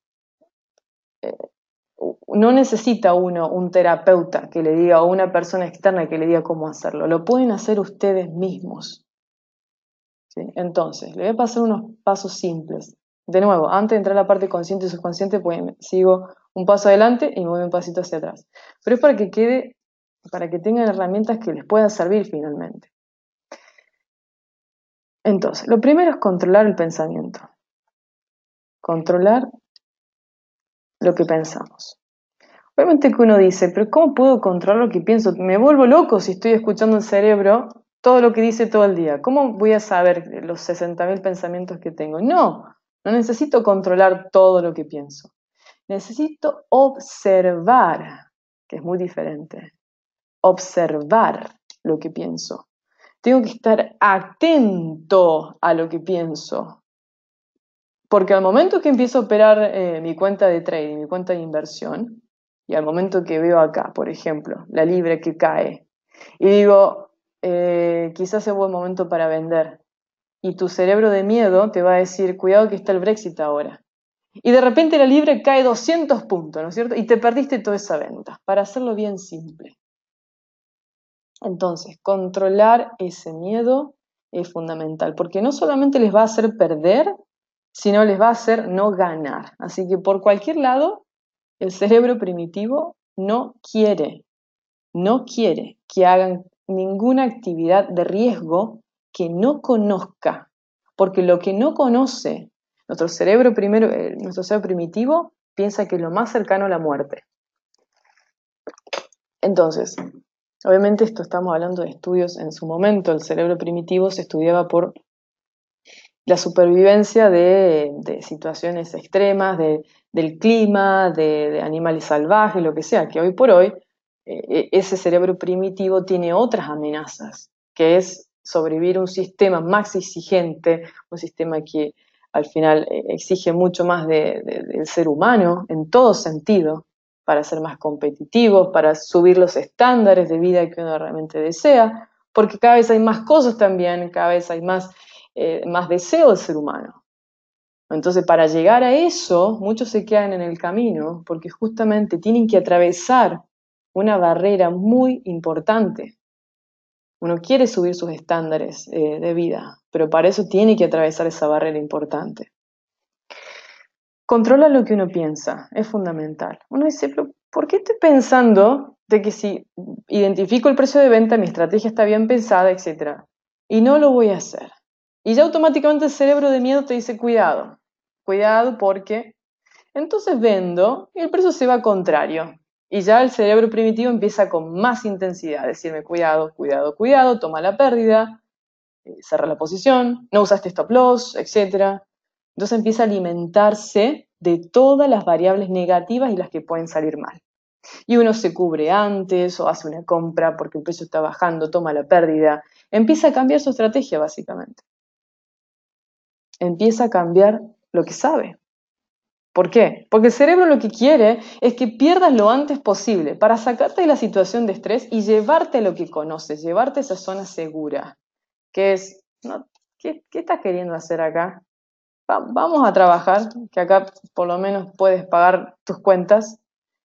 no necesita uno un terapeuta que le diga o una persona externa que le diga cómo hacerlo. Lo pueden hacer ustedes mismos. ¿Sí? Entonces, le voy a pasar unos pasos simples. De nuevo, antes de entrar a la parte consciente y subconsciente, pues sigo un paso adelante y me voy un pasito hacia atrás. Pero es para que quede, para que tengan herramientas que les puedan servir finalmente. Entonces, lo primero es controlar el pensamiento. Controlar lo que pensamos. Obviamente que uno dice, pero ¿cómo puedo controlar lo que pienso? Me vuelvo loco si estoy escuchando el cerebro todo lo que dice todo el día. ¿Cómo voy a saber los 60.000 pensamientos que tengo? No necesito controlar todo lo que pienso. Necesito observar, que es muy diferente. Observar lo que pienso. Tengo que estar atento a lo que pienso. Porque al momento que empiezo a operar mi cuenta de trading, mi cuenta de inversión, y al momento que veo acá, por ejemplo, la libra que cae, y digo, quizás es buen momento para vender, y tu cerebro de miedo te va a decir, cuidado que está el Brexit ahora. Y de repente la libra cae 200 puntos, ¿no es cierto? Y te perdiste toda esa venta, para hacerlo bien simple. Entonces, controlar ese miedo es fundamental, porque no solamente les va a hacer perder, sino les va a hacer no ganar. Así que por cualquier lado, el cerebro primitivo no quiere que hagan ninguna actividad de riesgo que no conozca, porque lo que no conoce, nuestro cerebro primitivo piensa que es lo más cercano a la muerte. Entonces, obviamente esto estamos hablando de estudios en su momento, el cerebro primitivo se estudiaba por la supervivencia de situaciones extremas, del clima, de animales salvajes, lo que sea, que hoy por hoy ese cerebro primitivo tiene otras amenazas, que es sobrevivir un sistema más exigente, un sistema que al final exige mucho más del ser humano en todo sentido, para ser más competitivos, para subir los estándares de vida que uno realmente desea, porque cada vez hay más cosas también, cada vez hay más deseo del ser humano. Entonces, para llegar a eso, muchos se quedan en el camino porque justamente tienen que atravesar una barrera muy importante. Uno quiere subir sus estándares de vida, pero para eso tiene que atravesar esa barrera importante. Controla lo que uno piensa, es fundamental. Uno dice, pero ¿por qué estoy pensando de que si identifico el precio de venta, mi estrategia está bien pensada, etcétera? Y no lo voy a hacer. Y ya automáticamente el cerebro de miedo te dice, cuidado, cuidado porque entonces vendo y el precio se va contrario. Y ya el cerebro primitivo empieza con más intensidad, decirme, cuidado, cuidado, cuidado, toma la pérdida, cerra la posición, no usaste stop loss, etcétera. Entonces empieza a alimentarse de todas las variables negativas y las que pueden salir mal. Y uno se cubre antes o hace una compra porque el precio está bajando, toma la pérdida. Empieza a cambiar su estrategia, básicamente. Empieza a cambiar lo que sabe. ¿Por qué? Porque el cerebro lo que quiere es que pierdas lo antes posible para sacarte de la situación de estrés y llevarte a lo que conoces, llevarte a esa zona segura, que es, ¿no? ¿Qué estás queriendo hacer acá? Vamos a trabajar, que acá por lo menos puedes pagar tus cuentas.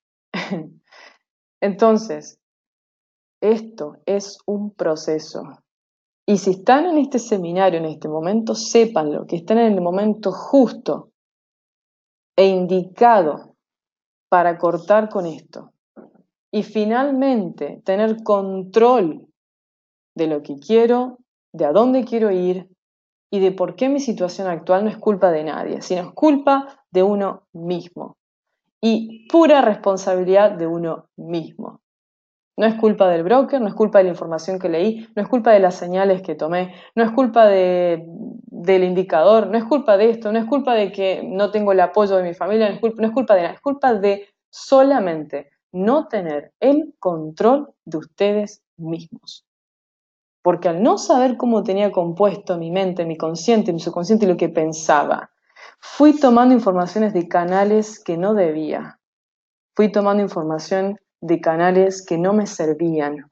Entonces, esto es un proceso. Y si están en este seminario en este momento, sépanlo, que están en el momento justo e indicado para cortar con esto. Y finalmente tener control de lo que quiero, de a dónde quiero ir y de por qué mi situación actual no es culpa de nadie, sino es culpa de uno mismo. Y pura responsabilidad de uno mismo. No es culpa del broker, no es culpa de la información que leí, no es culpa de las señales que tomé, no es culpa del indicador, no es culpa de esto, no es culpa de que no tengo el apoyo de mi familia, no es culpa de nada, es culpa de solamente no tener el control de ustedes mismos. Porque al no saber cómo tenía compuesto mi mente, mi consciente, mi subconsciente y lo que pensaba, fui tomando informaciones de canales que no debía. Fui tomando información de canales que no me servían.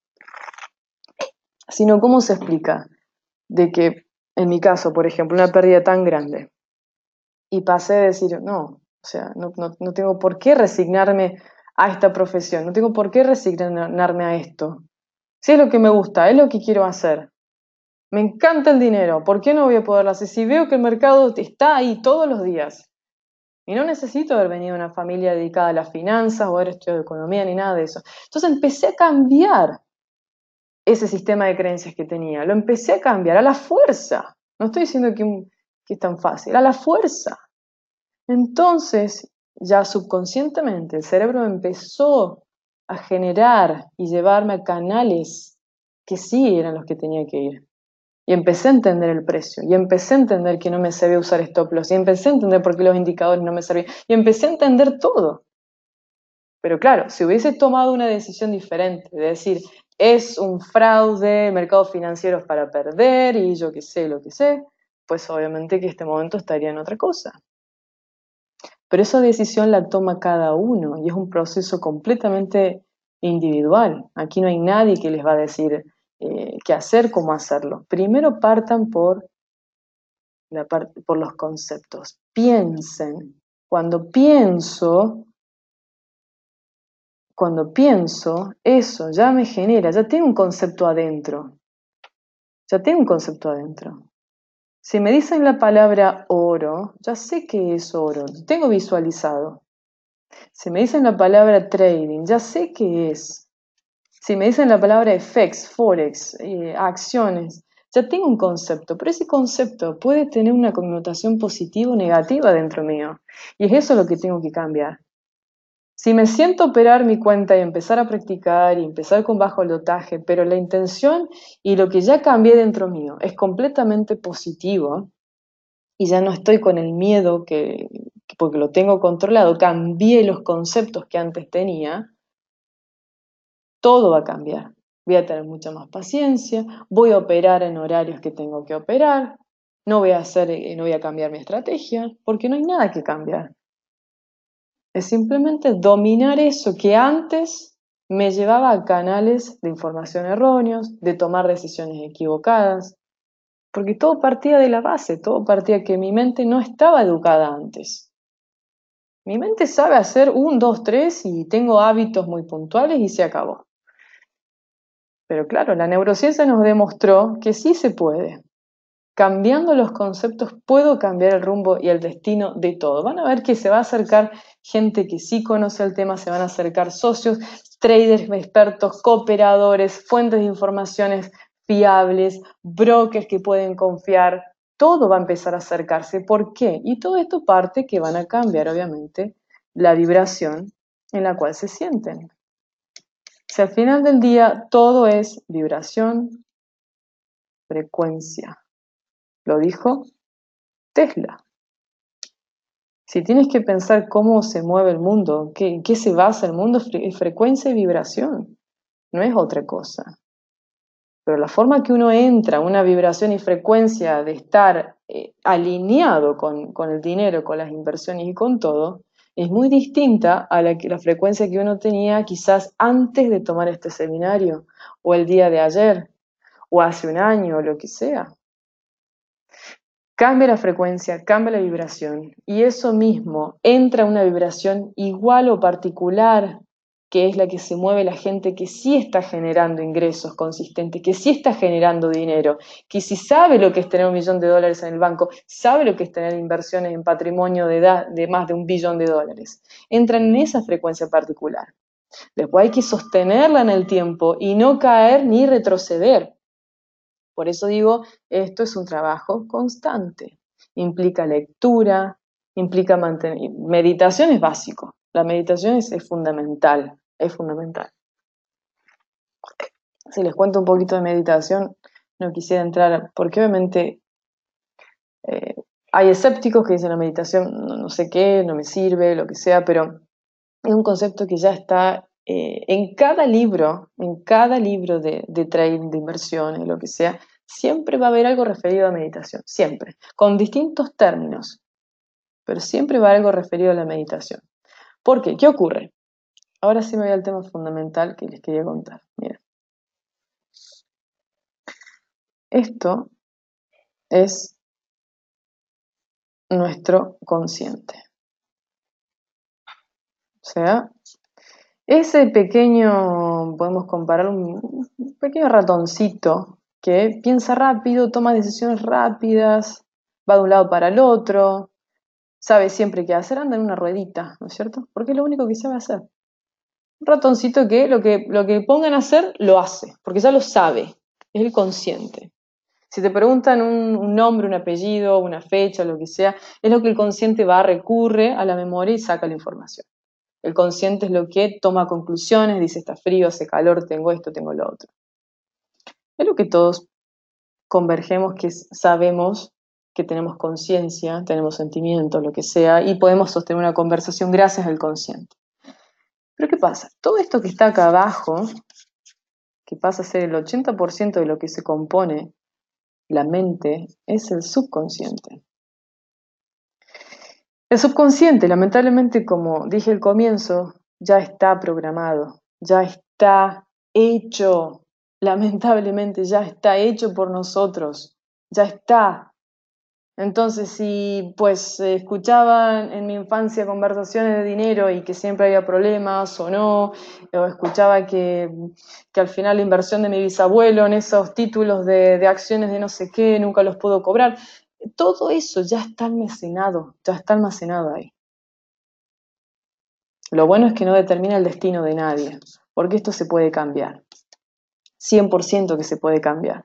Sino, ¿cómo se explica? De que, en mi caso, por ejemplo, una pérdida tan grande, y pasé de decir, no, o sea, no tengo por qué resignarme a esta profesión, no tengo por qué resignarme a esto. Si es lo que me gusta, es lo que quiero hacer. Me encanta el dinero, ¿por qué no voy a poderlo hacer? Si veo que el mercado está ahí todos los días, y no necesito haber venido de una familia dedicada a las finanzas o haber estudiado economía ni nada de eso. Entonces empecé a cambiar ese sistema de creencias que tenía. Lo empecé a cambiar a la fuerza. No estoy diciendo que es tan fácil, a la fuerza. Entonces, ya subconscientemente, el cerebro empezó a generar y llevarme a canales que sí eran los que tenía que ir. Y empecé a entender el precio, y empecé a entender que no me sabía usar stop loss, y empecé a entender por qué los indicadores no me servían, y empecé a entender todo. Pero claro, si hubiese tomado una decisión diferente, de decir, es un fraude, mercados financieros para perder, y yo qué sé, lo que sé, pues obviamente que este momento estaría en otra cosa. Pero esa decisión la toma cada uno, y es un proceso completamente individual. Aquí no hay nadie que les va a decir qué hacer, cómo hacerlo. Primero partan por los conceptos. Piensen. Cuando pienso, eso ya me genera, ya tengo un concepto adentro. Ya tengo un concepto adentro. Si me dicen la palabra oro, ya sé qué es oro, lo tengo visualizado. Si me dicen la palabra trading, ya sé qué es. Si me dicen la palabra FX, Forex, acciones, ya tengo un concepto, pero ese concepto puede tener una connotación positiva o negativa dentro mío. Y es eso lo que tengo que cambiar. Si me siento operar mi cuenta y empezar a practicar y empezar con bajo lotaje, pero la intención y lo que ya cambié dentro mío es completamente positivo y ya no estoy con el miedo porque lo tengo controlado, cambié los conceptos que antes tenía, todo va a cambiar. Voy a tener mucha más paciencia, voy a operar en horarios que tengo que operar, no voy a cambiar mi estrategia, porque no hay nada que cambiar. Es simplemente dominar eso que antes me llevaba a canales de información erróneos, de tomar decisiones equivocadas, porque todo partía de la base, todo partía que mi mente no estaba educada antes. Mi mente sabe hacer 1, 2, 3 y tengo hábitos muy puntuales y se acabó. Pero claro, la neurociencia nos demostró que sí se puede. Cambiando los conceptos puedo cambiar el rumbo y el destino de todo. Van a ver que se va a acercar gente que sí conoce el tema, se van a acercar socios, traders expertos, cooperadores, fuentes de informaciones fiables, brokers que pueden confiar. Todo va a empezar a acercarse. ¿Por qué? Y todo esto parte que van a cambiar, obviamente, la vibración en la cual se sienten. Si al final del día todo es vibración, frecuencia. Lo dijo Tesla. Si tienes que pensar cómo se mueve el mundo, en qué se basa el mundo, es frecuencia y vibración, no es otra cosa. Pero la forma que uno entra a una vibración y frecuencia de estar alineado con el dinero, con las inversiones y con todo, es muy distinta a la frecuencia que uno tenía quizás antes de tomar este seminario, o el día de ayer, o hace un año, o lo que sea. Cambia la frecuencia, cambia la vibración, y eso mismo entra a una vibración igual o particular, que es la que se mueve la gente que sí está generando ingresos consistentes, que sí está generando dinero, que sí sabe lo que es tener $1.000.000 en el banco, sabe lo que es tener inversiones en patrimonio de más de $1.000.000.000. Entran en esa frecuencia particular. Después hay que sostenerla en el tiempo y no caer ni retroceder. Por eso digo, esto es un trabajo constante. Implica lectura, implica mantener... Meditación es básico. La meditación es fundamental, es fundamental. Si les cuento un poquito de meditación, no quisiera entrar, porque obviamente hay escépticos que dicen la meditación no sé qué, no me sirve, lo que sea, pero es un concepto que ya está en cada libro de trading, de inversiones, lo que sea, siempre va a haber algo referido a meditación, siempre, con distintos términos, pero siempre va a haber algo referido a la meditación. ¿Por qué? ¿Qué ocurre? Ahora sí me voy al tema fundamental que les quería contar. Miren, esto es nuestro consciente. O sea, ese pequeño, podemos comparar un pequeño ratoncito que piensa rápido, toma decisiones rápidas, va de un lado para el otro, sabe siempre qué hacer, anda en una ruedita, ¿no es cierto? Porque es lo único que sabe hacer. Un ratoncito que lo que pongan a hacer, lo hace, porque ya lo sabe, es el consciente. Si te preguntan un nombre, un apellido, una fecha, lo que sea, es lo que el consciente va, recurre a la memoria y saca la información. El consciente es lo que toma conclusiones, dice está frío, hace calor, tengo esto, tengo lo otro. Es lo que todos convergemos, que sabemos que tenemos conciencia, tenemos sentimientos, lo que sea, y podemos sostener una conversación gracias al consciente. Pero ¿qué pasa? Todo esto que está acá abajo, que pasa a ser el 80% de lo que se compone la mente, es el subconsciente. El subconsciente, lamentablemente, como dije al comienzo, ya está programado, ya está hecho, lamentablemente ya está hecho por nosotros, ya está. Entonces, si pues escuchaban en mi infancia conversaciones de dinero y que siempre había problemas o no, o escuchaba que al final la inversión de mi bisabuelo en esos títulos de acciones de no sé qué nunca los pudo cobrar, todo eso ya está almacenado ahí. Lo bueno es que no determina el destino de nadie, porque esto se puede cambiar. 100% que se puede cambiar.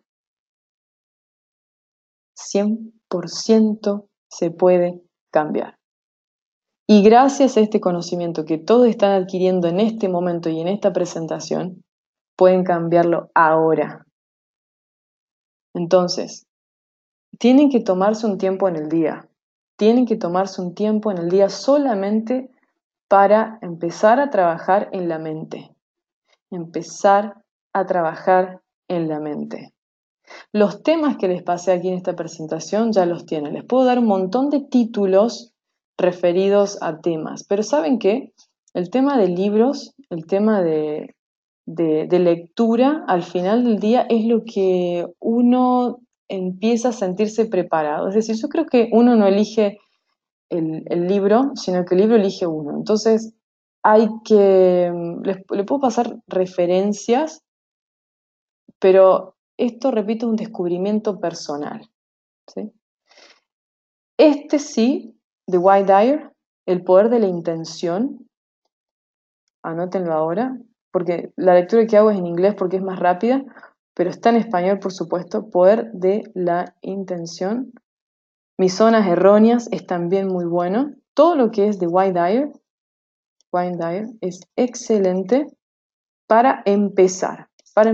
100% se puede cambiar. Y gracias a este conocimiento que todos están adquiriendo en este momento y en esta presentación, pueden cambiarlo ahora. Entonces, tienen que tomarse un tiempo en el día. Tienen que tomarse un tiempo en el día solamente para empezar a trabajar en la mente. Empezar a trabajar en la mente. Los temas que les pasé aquí en esta presentación ya los tienen. Les puedo dar un montón de títulos referidos a temas, pero ¿saben qué? El tema de libros, el tema de lectura, al final del día es lo que uno empieza a sentirse preparado. Es decir, yo creo que uno no elige el libro, sino que el libro elige uno. Entonces, hay que, le puedo pasar referencias, pero esto, repito, es un descubrimiento personal, ¿sí? Este sí, de Wayne Dyer, El poder de la intención, anótenlo ahora, porque la lectura que hago es en inglés porque es más rápida, pero está en español, por supuesto, Poder de la intención. Mis zonas erróneas es también muy bueno. Todo lo que es de Wayne Dyer es excelente para empezar,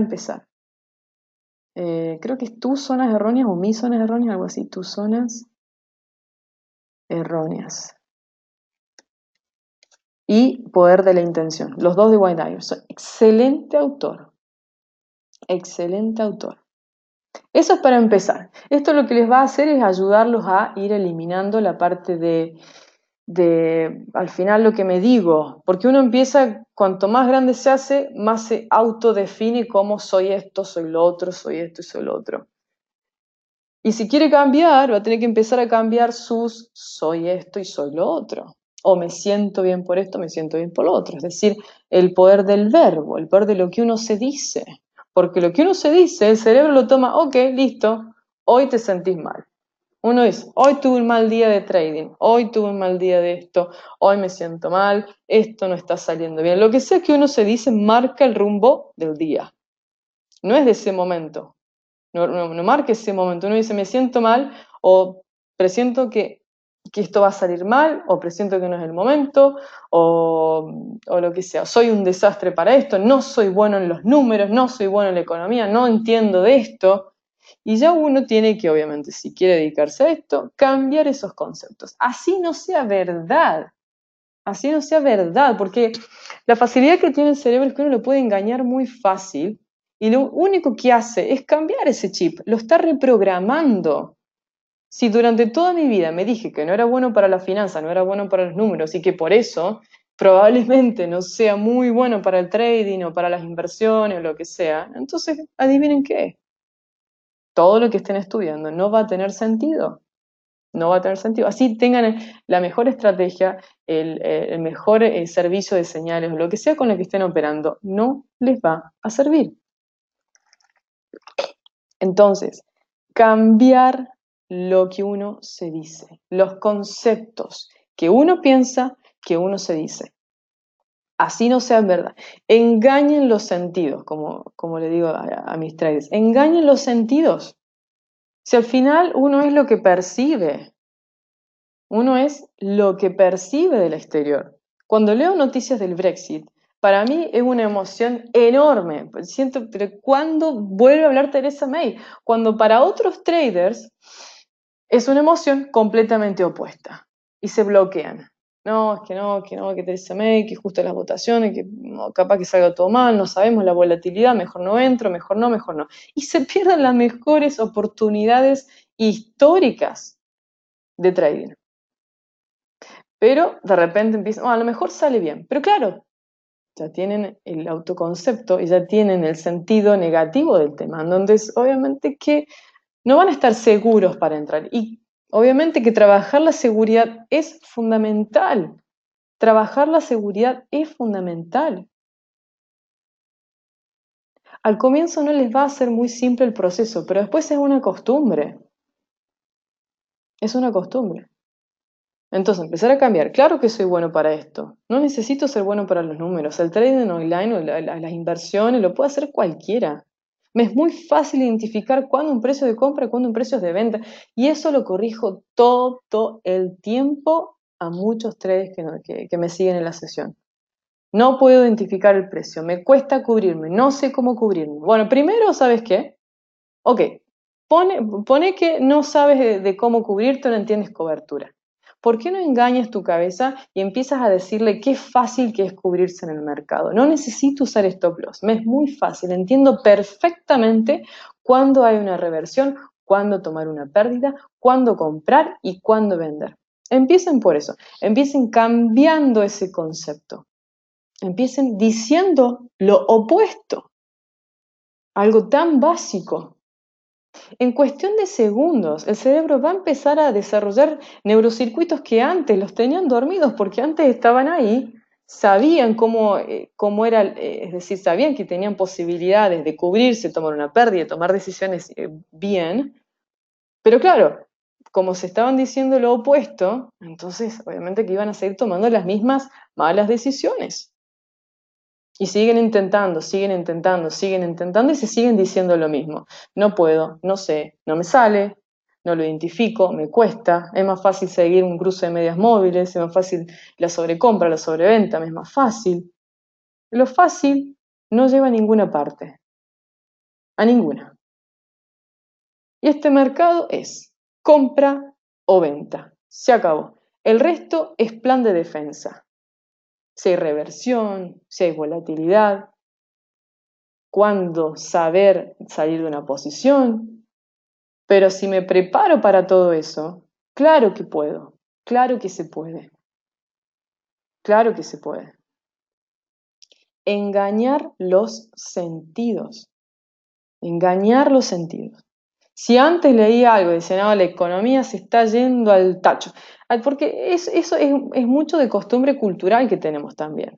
creo que es tus zonas erróneas o mis zonas erróneas, algo así, tus zonas erróneas. y Poder de la Intención. Los dos de Wayne Dyer. Excelente autor. Excelente autor. Eso es para empezar. Esto lo que les va a hacer es ayudarlos a ir eliminando la parte al final lo que me digo, porque uno empieza, cuanto más grande se hace, más se autodefine como soy esto, soy lo otro, soy esto y soy lo otro. Y si quiere cambiar, va a tener que empezar a cambiar sus soy esto y soy lo otro. O me siento bien por esto, me siento bien por lo otro. Es decir, el poder del verbo, el poder de lo que uno se dice. Porque lo que uno se dice, el cerebro lo toma, ok, listo, hoy te sentís mal. Uno dice, hoy tuve un mal día de trading, hoy tuve un mal día de esto, hoy me siento mal, esto no está saliendo bien. Lo que sea que uno se dice marca el rumbo del día. No es de ese momento. No marque ese momento. Uno dice, me siento mal o presiento que esto va a salir mal o presiento que no es el momento o lo que sea. Soy un desastre para esto, no soy bueno en los números, no soy bueno en la economía, no entiendo de esto. Y ya uno tiene que, obviamente, si quiere dedicarse a esto, cambiar esos conceptos. Así no sea verdad. Así no sea verdad, porque la facilidad que tiene el cerebro es que uno lo puede engañar muy fácil y lo único que hace es cambiar ese chip, lo está reprogramando. Si durante toda mi vida me dije que no era bueno para la finanza, no era bueno para los números y que por eso probablemente no sea muy bueno para el trading o para las inversiones o lo que sea, entonces adivinen qué, todo lo que estén estudiando no va a tener sentido. No va a tener sentido. Así tengan la mejor estrategia, el mejor servicio de señales, o lo que sea con lo que estén operando, no les va a servir. Entonces, cambiar lo que uno se dice, los conceptos que uno piensa, que uno se dice. Así no sea verdad. Engañen los sentidos, como le digo a mis traders. Engañen los sentidos. Si al final uno es lo que percibe, uno es lo que percibe del exterior. Cuando leo noticias del Brexit, para mí es una emoción enorme. Siento, pero ¿cuándo vuelve a hablar Theresa May? Cuando para otros traders es una emoción completamente opuesta y se bloquean. No, es que no, que Theresa May, que justo las votaciones, que no, capaz que salga todo mal, no sabemos la volatilidad, mejor no entro, mejor no, mejor no. Y se pierden las mejores oportunidades históricas de trading. Pero de repente empiezan, a lo mejor sale bien. Pero claro, ya tienen el autoconcepto y ya tienen el sentido negativo del tema. Entonces, obviamente que no van a estar seguros para entrar. Y obviamente que trabajar la seguridad es fundamental. Trabajar la seguridad es fundamental. Al comienzo no les va a ser muy simple el proceso, pero después es una costumbre. Es una costumbre. Entonces, empezar a cambiar. Claro que soy bueno para esto. No necesito ser bueno para los números. El trading online o las inversiones lo puede hacer cualquiera. Me es muy fácil identificar cuándo un precio de compra y cuándo un precio es de venta. Y eso lo corrijo todo el tiempo a muchos traders que me siguen en la sesión. No puedo identificar el precio. Me cuesta cubrirme. No sé cómo cubrirme. Bueno, primero, ¿sabes qué? Ok, pone que no sabes de cómo cubrirte o no entiendes cobertura. ¿Por qué no engañas tu cabeza y empiezas a decirle qué fácil que es cubrirse en el mercado? No necesito usar stop loss, me es muy fácil, entiendo perfectamente cuándo hay una reversión, cuándo tomar una pérdida, cuándo comprar y cuándo vender. Empiecen por eso, empiecen cambiando ese concepto, empiecen diciendo lo opuesto, algo tan básico. En cuestión de segundos, el cerebro va a empezar a desarrollar neurocircuitos que antes los tenían dormidos, porque antes estaban ahí, sabían cómo era, es decir, sabían que tenían posibilidades de cubrirse, tomar una pérdida, tomar decisiones bien, pero claro, como se estaban diciendo lo opuesto, entonces obviamente que iban a seguir tomando las mismas malas decisiones. Y siguen intentando, siguen intentando, siguen intentando y se siguen diciendo lo mismo. No puedo, no sé, no me sale, no lo identifico, me cuesta, es más fácil seguir un cruce de medias móviles, es más fácil la sobrecompra, la sobreventa, me es más fácil. Lo fácil no lleva a ninguna parte, a ninguna. Y este mercado es compra o venta, se acabó. El resto es plan de defensa. si hay reversión, si hay volatilidad, cuándo saber salir de una posición. Pero si me preparo para todo eso, claro que puedo, claro que se puede, claro que se puede. Engañar los sentidos, engañar los sentidos. Si antes leía algo y decía, no, la economía se está yendo al tacho, porque eso es mucho de costumbre cultural que tenemos también.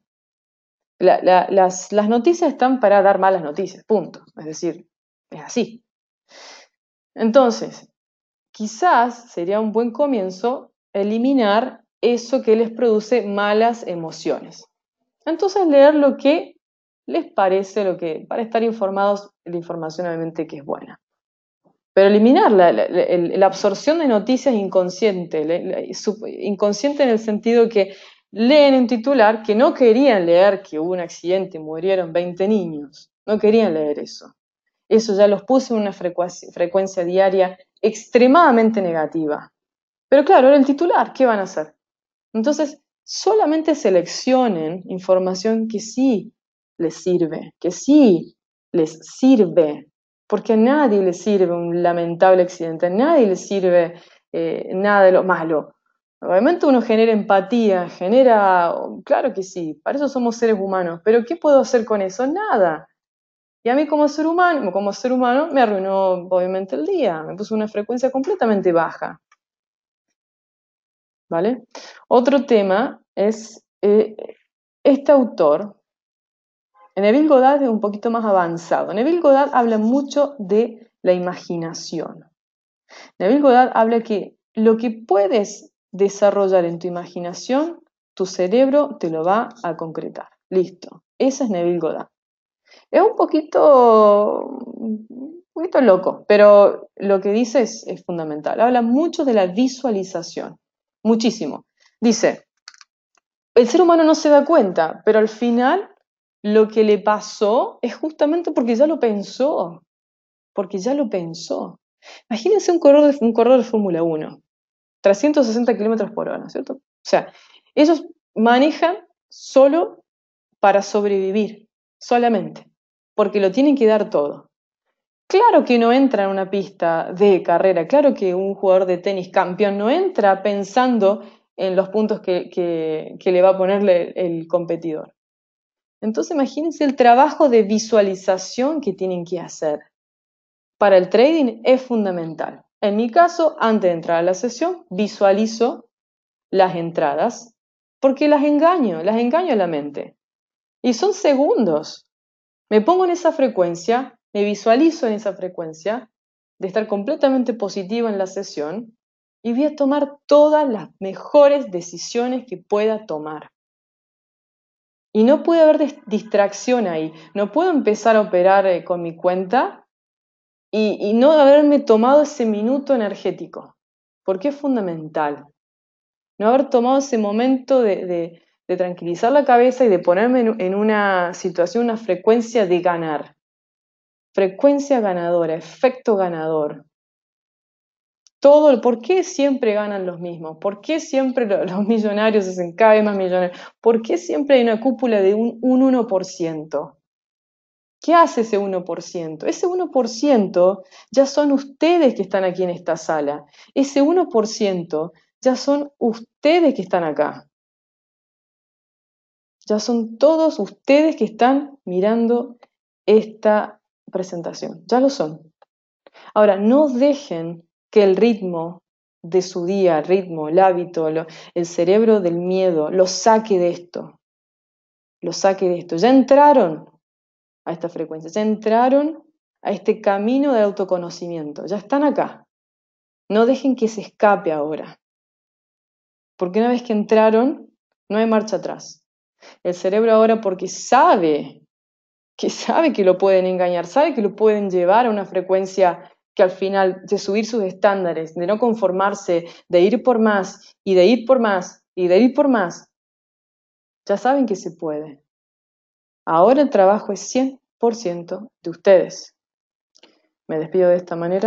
Las noticias están para dar malas noticias, punto. Es decir, es así. Entonces, quizás sería un buen comienzo eliminar eso que les produce malas emociones. Entonces, leer lo que les parece, para estar informados, la información obviamente que es buena. Pero eliminar la absorción de noticias inconsciente, inconsciente en el sentido que leen un titular que no querían leer que hubo un accidente y murieron 20 niños, no querían leer eso. Eso ya los puso en una frecuencia diaria extremadamente negativa. Pero claro, era el titular, ¿qué van a hacer? Entonces, solamente seleccionen información que sí les sirve, que sí les sirve, porque a nadie le sirve un lamentable accidente, a nadie le sirve nada de lo malo. Obviamente uno genera empatía, claro que sí, para eso somos seres humanos, pero ¿qué puedo hacer con eso? Nada. Y a mí como ser humano me arruinó obviamente el día, me puso una frecuencia completamente baja. ¿Vale? Otro tema es este autor, Neville Goddard es un poquito más avanzado. Neville Goddard habla mucho de la imaginación. Neville Goddard habla que lo que puedes desarrollar en tu imaginación, tu cerebro te lo va a concretar. Listo. Ese es Neville Goddard. Es un poquito loco, pero lo que dice es fundamental. Habla mucho de la visualización. Muchísimo. Dice, el ser humano no se da cuenta, pero al final lo que le pasó es justamente porque ya lo pensó, porque ya lo pensó. Imagínense un corredor de Fórmula 1, 360 kilómetros por hora, ¿cierto? O sea, ellos manejan solo para sobrevivir, solamente, porque lo tienen que dar todo. Claro que no entra en una pista de carrera, claro que un jugador de tenis campeón no entra pensando en los puntos que le va a ponerle el competidor. Entonces imagínense el trabajo de visualización que tienen que hacer. Para el trading es fundamental. En mi caso, antes de entrar a la sesión, visualizo las entradas porque las engaño a la mente. Y son segundos. Me pongo en esa frecuencia, me visualizo en esa frecuencia de estar completamente positiva en la sesión y voy a tomar todas las mejores decisiones que pueda tomar. Y no puede haber distracción ahí. No puedo empezar a operar con mi cuenta y no haberme tomado ese minuto energético, porque es fundamental. No haber tomado ese momento de tranquilizar la cabeza y de ponerme en una situación, una frecuencia de ganar. Frecuencia ganadora, efecto ganador. ¿Por qué siempre ganan los mismos? ¿Por qué siempre los millonarios se hacen cada vez más millonarios? ¿Por qué siempre hay una cúpula de un 1%? ¿Qué hace ese 1%? Ese 1% ya son ustedes que están aquí en esta sala. Ese 1% ya son ustedes que están acá. Ya son todos ustedes que están mirando esta presentación. Ya lo son. Ahora, no dejen que el ritmo de su día, el hábito, el cerebro del miedo, los saque de esto. Los saque de esto. Ya entraron a esta frecuencia, ya entraron a este camino de autoconocimiento, ya están acá. No dejen que se escape ahora. Porque una vez que entraron, no hay marcha atrás. El cerebro ahora, porque sabe que lo pueden engañar, sabe que lo pueden llevar a una frecuencia que al final, de subir sus estándares, de no conformarse, de ir por más, y de ir por más, y de ir por más, ya saben que se puede. Ahora el trabajo es 100% de ustedes. Me despido de esta manera.